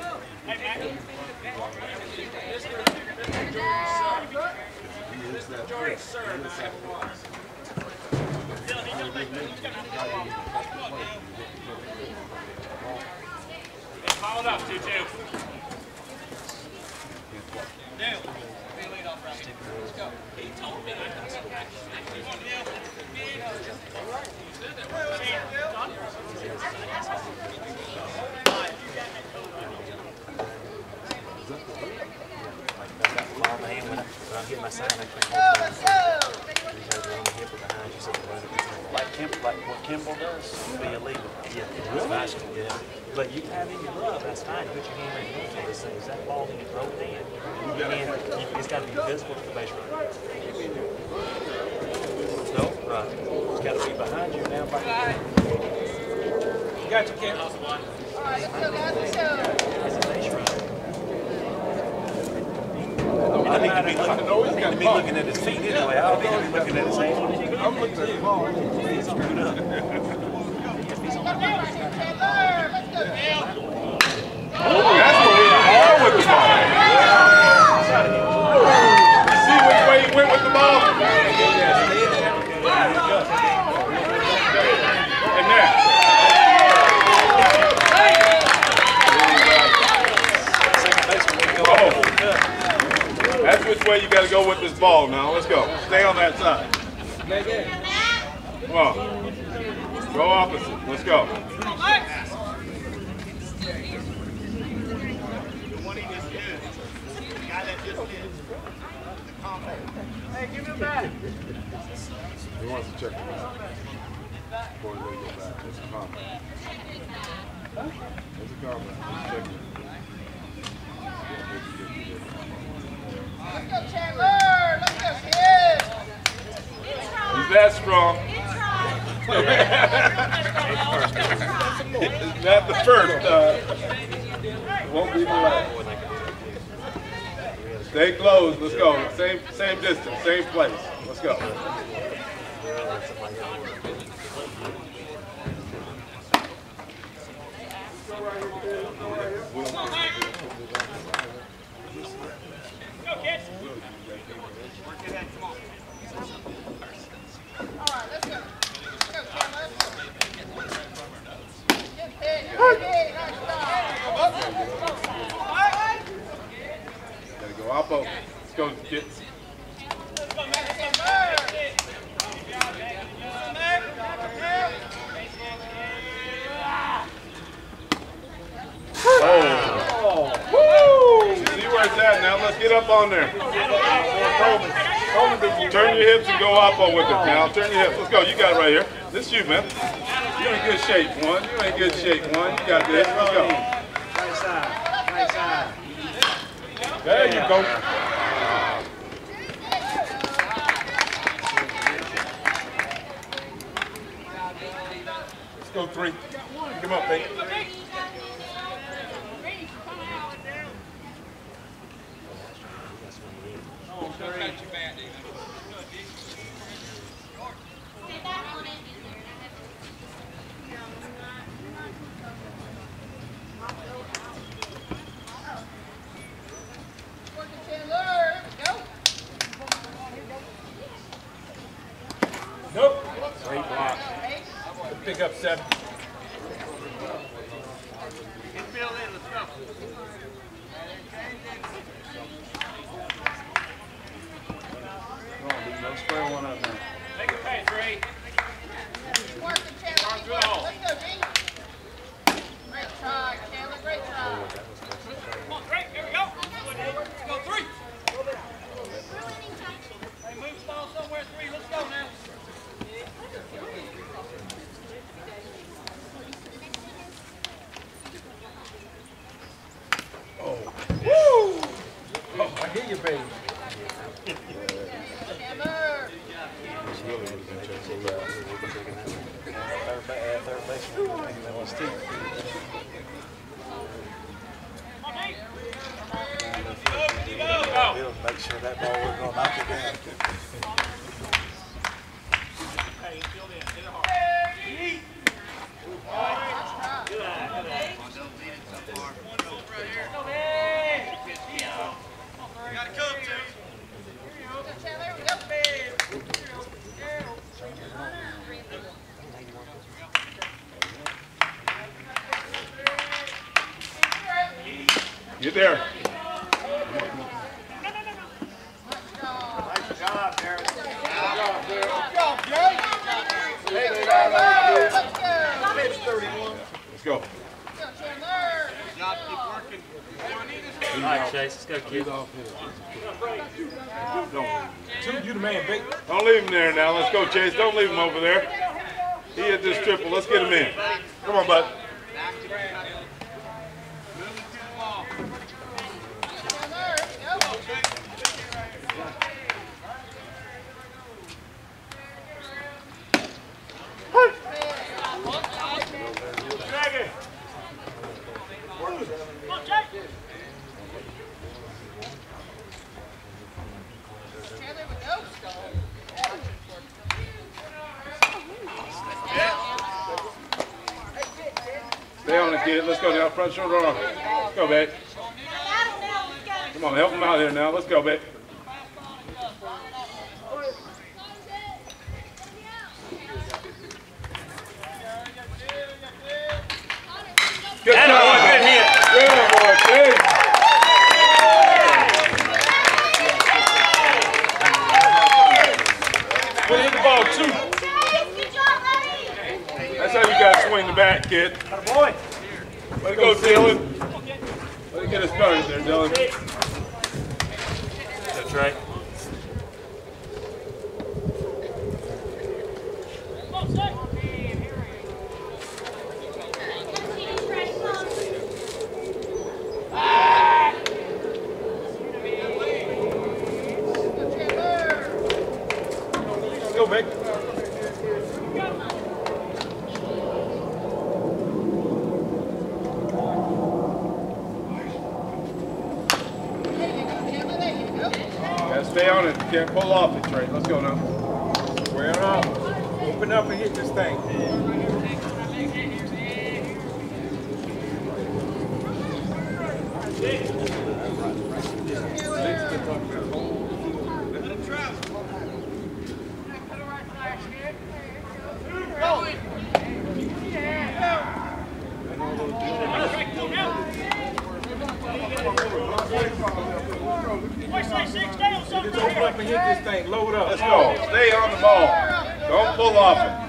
Foul it up, two two. Let's go. He told me I could come back. Get my sign. Like Kimball, like what Kimball does, would be illegal. Yeah, it's basketball. Yeah, but you have in your glove. That's fine. Put your hand right in this thing. Is that ball in your throat hand? And it's got to be visible to the baseline. No, right. It's got to be behind you now. By you got your kid. All right, let's go, guys. Let's go. I need to be looking, I need to be looking at his feet anyway. I don't need to be looking at his hands. I'm looking at the ball. He's screwed up. That's where we are with the ball. See which way he went with the ball? And there. Oh. That's which way you got to go with this ball now. Let's go. Stay on that side. Come on. Go opposite. Let's go. Hey, give me a bat. He wants to check it out before they go back. There's a comment. There's a comment. Let's check it. Let's go, Chandler! Let's go, kid! He's that strong. Is that the first? Uh, won't be the last. Stay close. Let's go. Same same distance, same place. Let's go. Gotta go Oppo. Let's go, kids. Oh. Woo! See where it's at now. Let's get up on there. Turn your hips and go Oppo with it now. Turn your hips. Let's go. You got it right here. This is you, man. You in good shape, one. You in good shape, one. You got this. Let's go. Right side. Right side. There you go. Let's go three. Come up, baby. Nope. Great block. Pick up seven. No square one up now. Make a pass, Ray. Working, Chandler. Keep working. Let's go, G. Great try, Chandler. Great try. Come on, Ray. Here we go. Let's go three. Hey, move small somewhere. Three. Let's go now. Oh. Woo! Oh, I hear you, baby. Make sure that ball was going to knock it down. Hey, field in. Hit it hard. Good eye, good eye. Got a cup, too. Chandler, we go. Get there. Nice job, Darren. Good job, Jay. Hey, let's go. Let's go. Job, keep working. All right, Chase, let's go, kid. Two, you the man, big. Don't leave him there now. Let's go, Chase. Don't leave him over there. He hit this triple. Let's get him in. Come on, bud. Stay on it, kid. Let's go now. Front shoulder arm. Let's go, babe. Come on, help him out here now. Let's go, babe. Good job. Good hit. Good boy, Chase. Good hit the ball, too. That's how you got to swing the bat, kid. Boy. Way to go, Dylan. Way to get us started there, Dylan. That's right. Let's go, Vic. Stay on it. You can't pull off it, Trey. Let's go now. Square it off. Open up and hit this thing. Just open up and hit this thing. Load up. Let's go. Stay on the ball. Don't pull off it.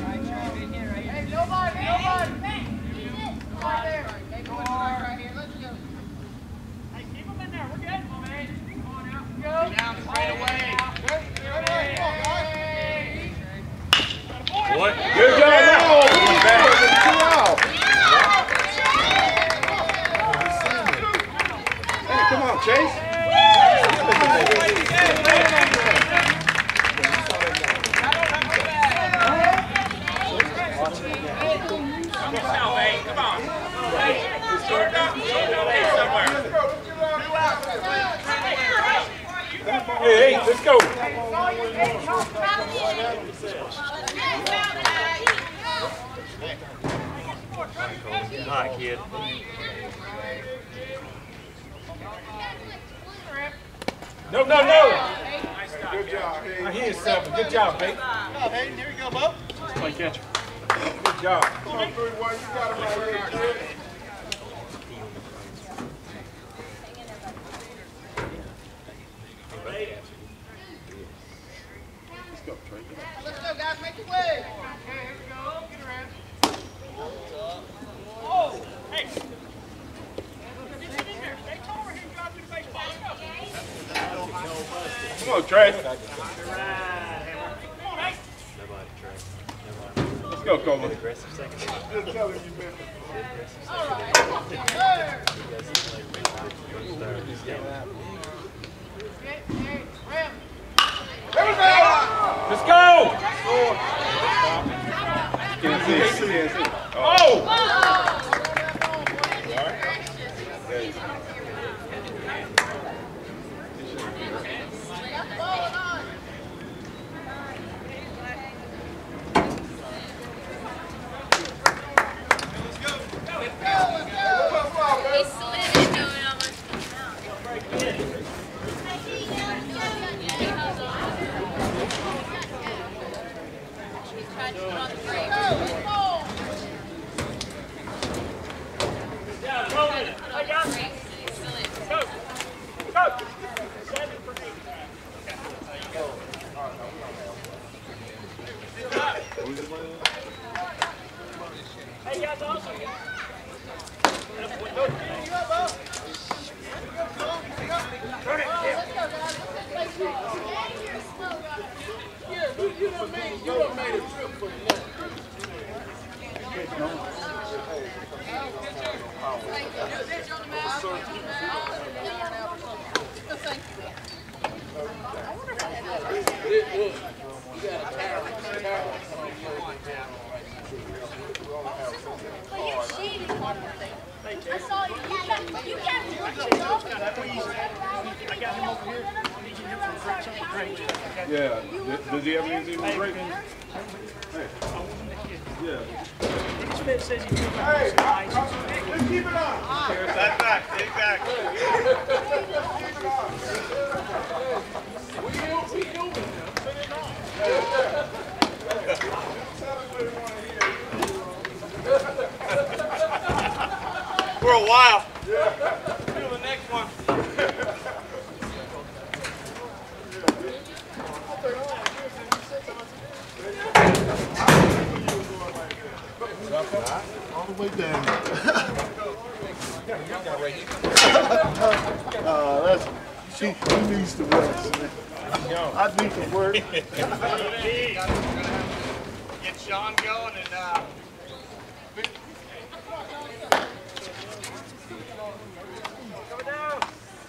What? Good job, now. Two out. Hey, come on, Chase. Hey, hey, let's go. Hi, kid. No, no, no. Good job, I hear seven. Good job, Pete. Hayden, here we go, bub. Play catch. Good job. Come on, three, one. You got him right here, kid. Let's go, Trey. Let's go, guys. Make your way. Okay, here we go. Get around. Oh, hey. Get in there. Stay tall over here and drive through the baseball. Let's go. Come on, Trey. Come on, hey. Let's go, Coleman. Aggressive second. Just telling you, man. All right. Let's go. Can't see. Can't see. Oh. Hey, guys, also. You done made, you done made a trip for the I saw you. You kept, you kept I got him over here. Yeah. D- Does he have anything to break? Hey. Yeah. Smith says he's doing Hey, let's keep it on. Back, back, take back. For a while. Yeah. Do the next one. All the way down. uh, that's, she, he needs to rest. I need to work. Get Sean going and uh, Go down.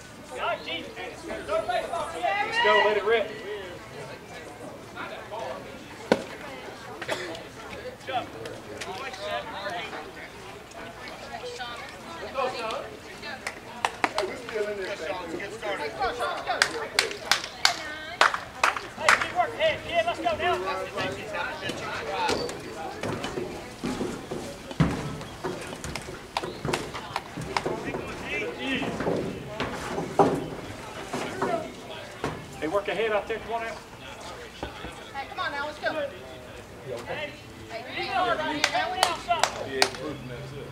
Let's go, let it rip. Hey, we're still in this thing. get started. ahead, kid. Let's go now. Hey, work ahead out there. Come on out. Hey, come on now, let's go. Hey, Hey, you need hard right here. Now we need something. Yeah, it's proven that's it.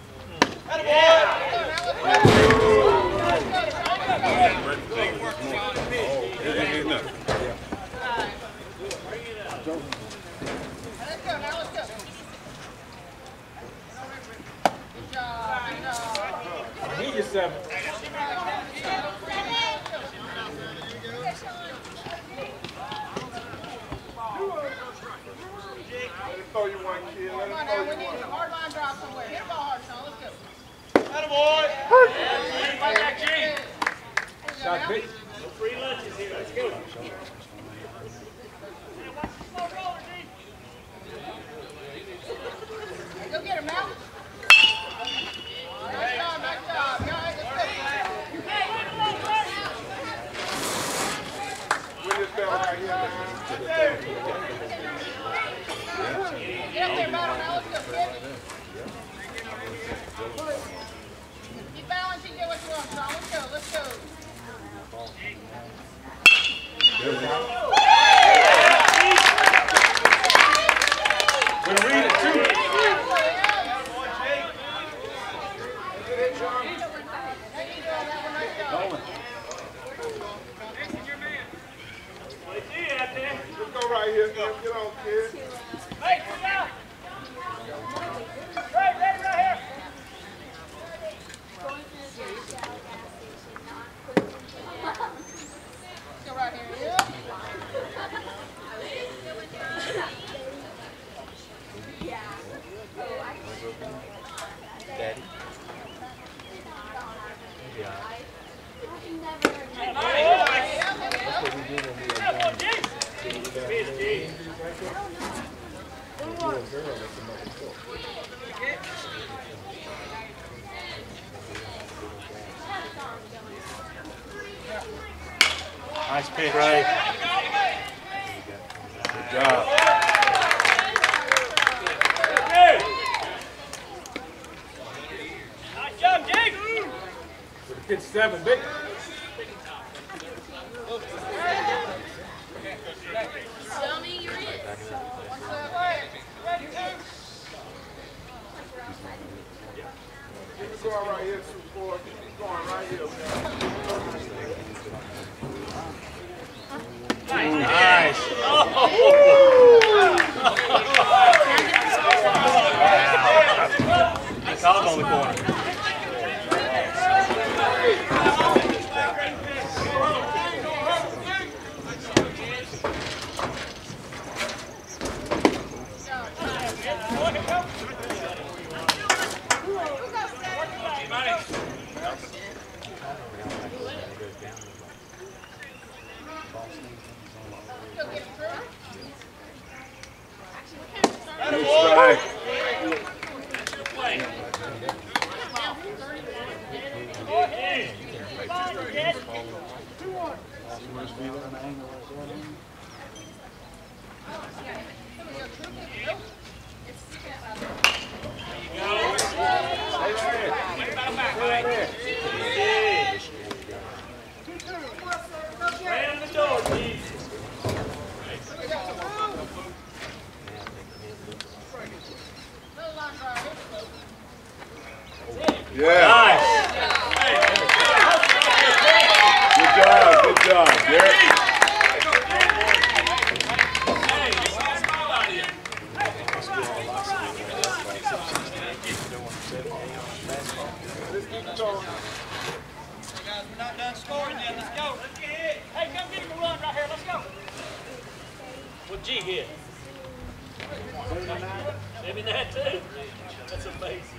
Need your seven. Throw you one, kid. Let Come on him throw now, you we need one. a hard line drive somewhere. Hit the ball hard, Sean. Let's go. Shot big. No free lunches here. Let's go. Go get him now. Nice job, nice job. Guys, let's go. Win this bell right here, man. Get up there, battle now. Let's go, kid. Keep balancing, get what you want, Sean. Let's go, let's go. We'll read it too. Let's go right here, man. Get on, kid. Hey, come down. Right, ready, right here. Let's go right here. Yeah. Daddy. Yeah. Nice pitch. Right. Good job. Nice job, Jake. Get seven, big. Tell me you're in. Keep going right here, two four. Keep going right here, man. Nice. He called on the corner. Yeah. Nice. Good job, good job, Derek. Guys, we're not done scoring yet. Let's go. Hey, come get him a run right here. Let's go. What G hit? seventy-nine too. That's amazing.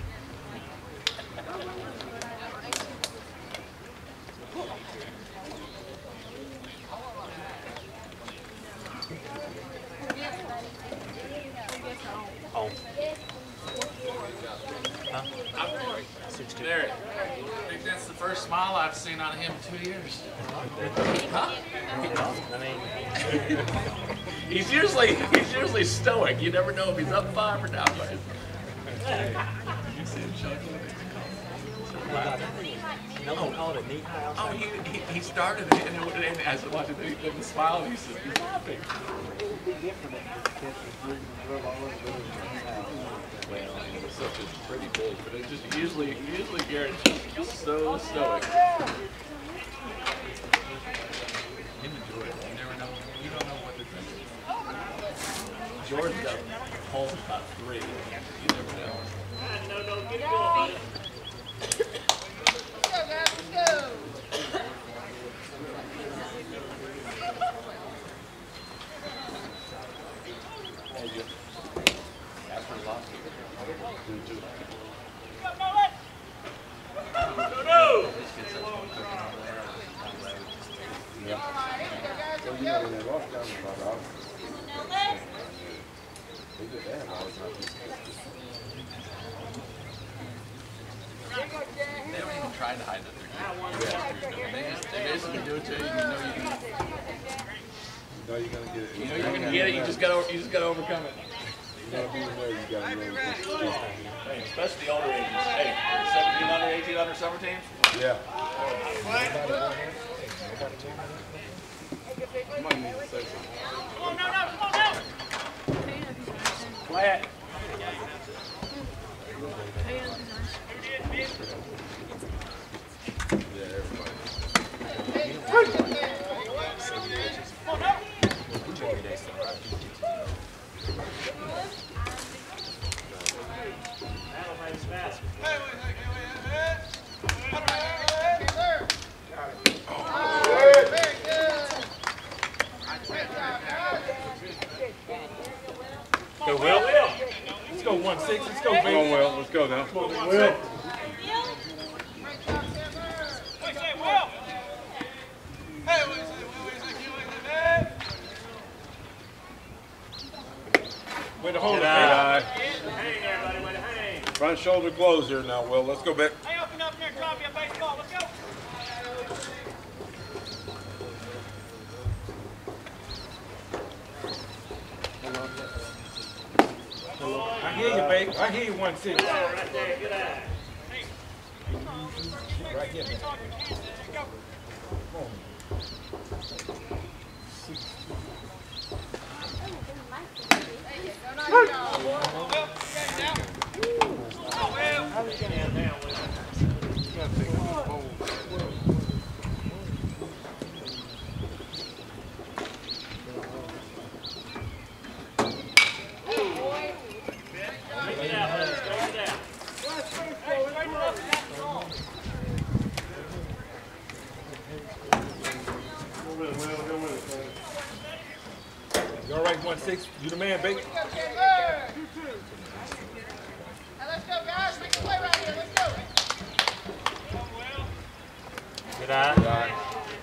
Home. Huh? There. I think that's the first smile I've seen on him in two years. Huh? I mean, He's usually he's usually stoic. You never know if he's up five or down five. You see him chuckling. no one called it knee high. Oh, he, he, he started it, and, it, and as I watched it, he did the smile, and he said, he's laughing. Well, it was such a pretty bull, but it just usually, usually Garrett's just so stoic. Him and Jordan, you never know, you don't know what they're thinking. Jordan's got a pulse of about three. You never know. No, no, get going. Let's go, guys, let's go. They don't even try to hide that they're good. They, just, they basically do it to you. You know you can. You know you're gonna get it. You know you're gonna get it. You just gotta. You just gotta overcome it. You gotta be aware. You gotta know. Hey, especially the older ages. Hey, seventeen under, eighteen under summer teams. Yeah. You might need to say something. Come on, no, no, come on, no. Flat. Go, Will. Let's go one six. Let's go, baby. Come on, Will. Let's go now. Will. Will. Way to hold it, Eye. hang, everybody. Way to hang. Front shoulder close here now, Will. Let's go back. Hey, open up there, drop you a baseball. Let's go. I hear you, babe. I hear you one six. Right there, good eye. Right here. You all right, one six? You the man, baby. Now let's go, guys. Make a play right here. Let's go. Good eye. Good eye.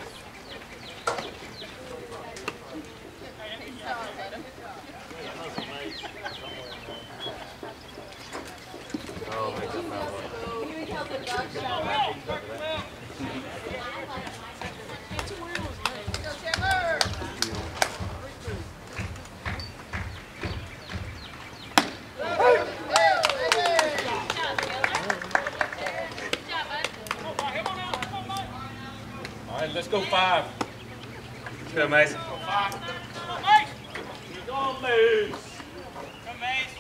Oh, make that foul. All right, let's go five. Let's go, Mason. Come on, Mace. Go on, Mace. Come, Mace.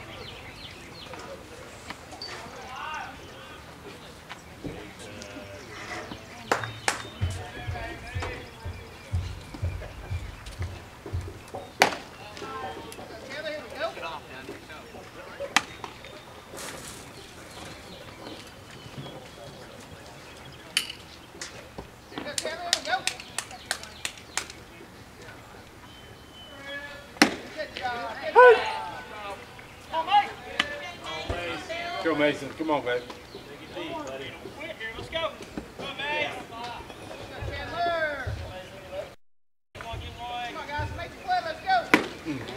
Go, Mason. Come on, baby. Let's go. Come, Mace. Chandler. Come on, get one. Come on, guys. Make the play. Let's go.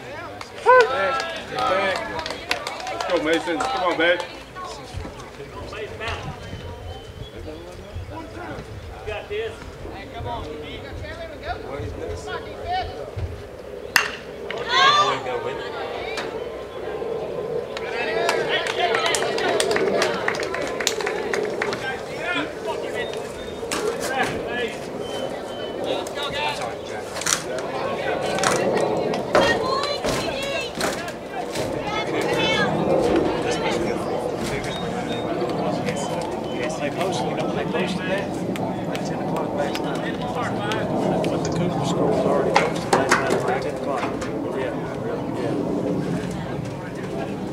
Back. Get back. Let's go, Mason. Come on, baby. They posted, you know, they posted that at ten o'clock last night. But the Cooper score was already posted last night at ten o'clock. Yeah, really, yeah.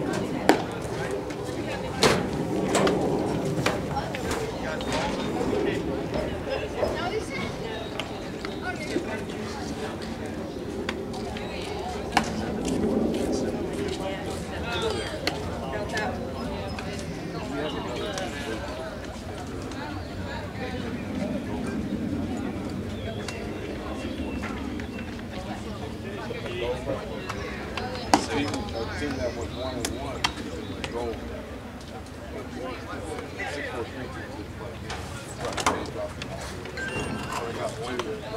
See, a team that was one and one, go six, four, three, two, two. I got one with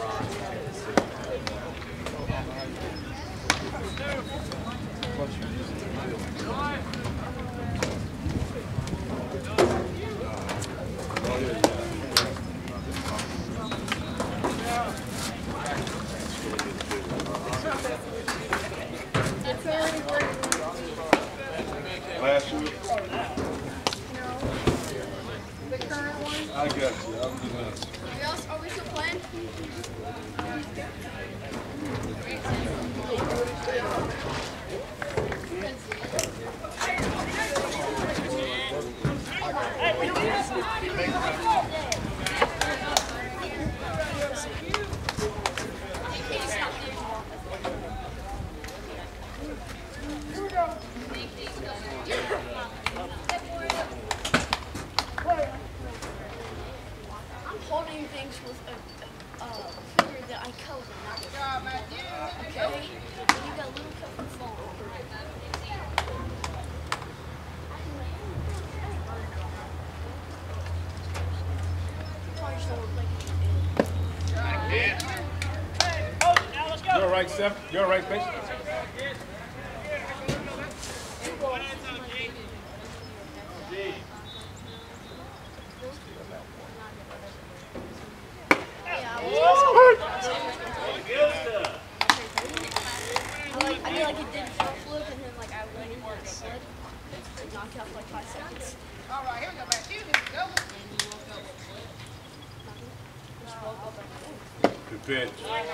last year? The current one? I got you. I'm just messing. Are we, also, are we still playing? I'm holding things with a, a, a finger that I colored. Okay? And you got a little cup of foam. You're all right, Steph. You're all right, Pace. I like, I feel like it did front flip and then like I went into the sled and knocked out for like five seconds. All right, here we go back to you. Go. Just woke up and Good pitch.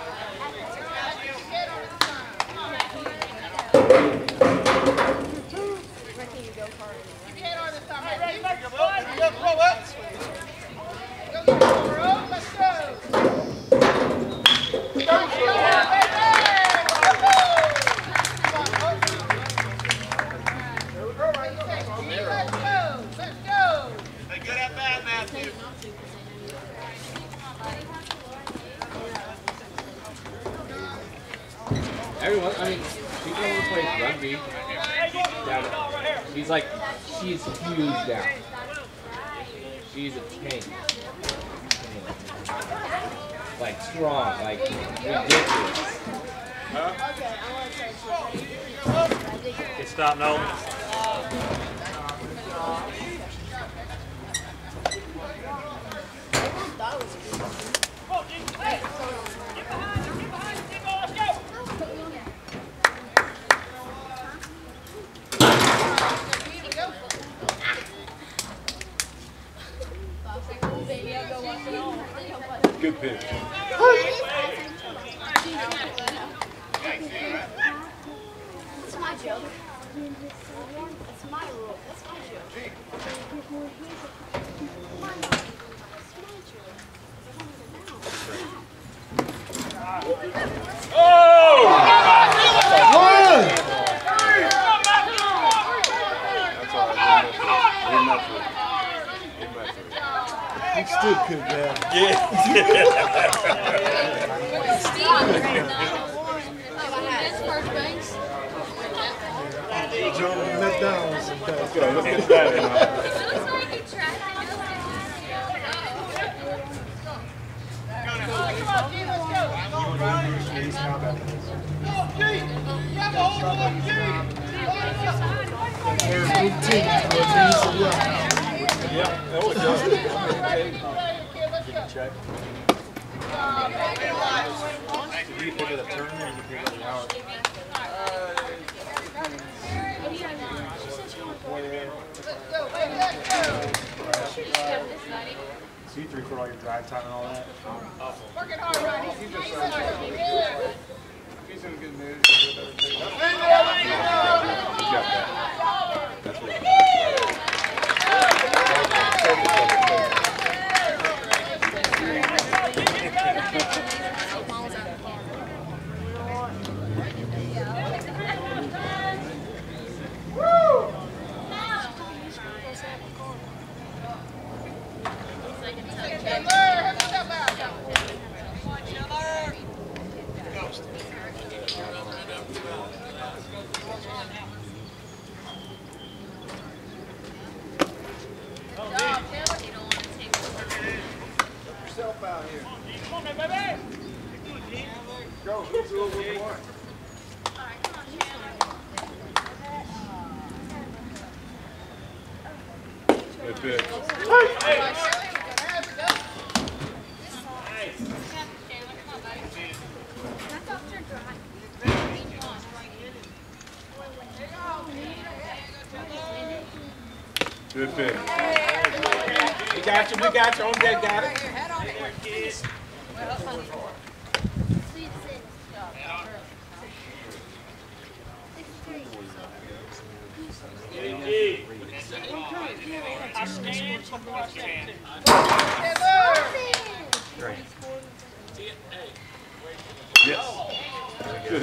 reckon you go far. Keep your head on this time, right? Ready, ready, go, roll up. Go, go, go, let's go. Go, go, baby. Let's go, let's go. Hey, good at bat, Matthew. Everyone, I mean, people who plays rugby, down, she's like, she's huge down. She's a tank. Like strong, like ridiculous. Huh? Good stop, Nolan. Good pitch. That's my joke. That's my rule. That's my joke. Oh! One! That's all right. He messed with it. He messed with it. He still could have. John McDonald's. Let's go. Let's get started now. It looks like he tried to do it. Yeah, that was good. Check. Did you pick it a turn or did you pick it an hour? So you three for all your drive time and all that? Working hard, Ronnie. He's just so He's in a good mood. You got that. That's what yourself out here. Come on, baby. Go, let's do what one. Good pitch. Good pitch. We got you, we got you. On deck, got it. I stand before I stand. Great. Yes. Good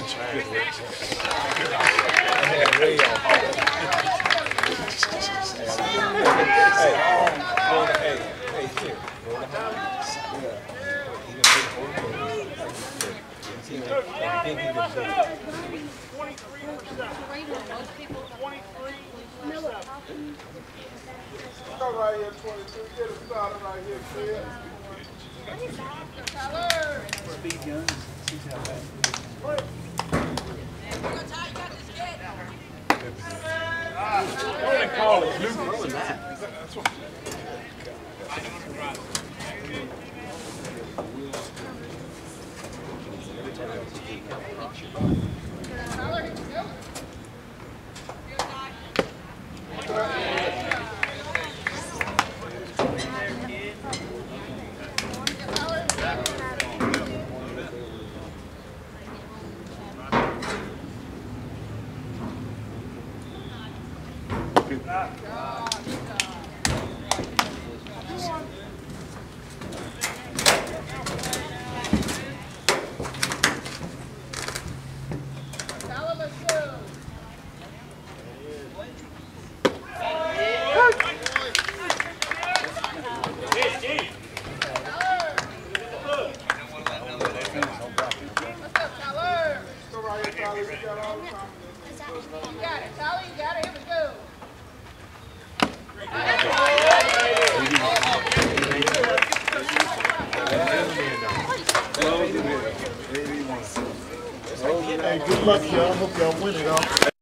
Go right here, twenty-two. Get a starter right here, kid. Speed guns. See how bad. What do they call it? What was that? That's what. Hey, good luck, y'all. Hope y'all win it all.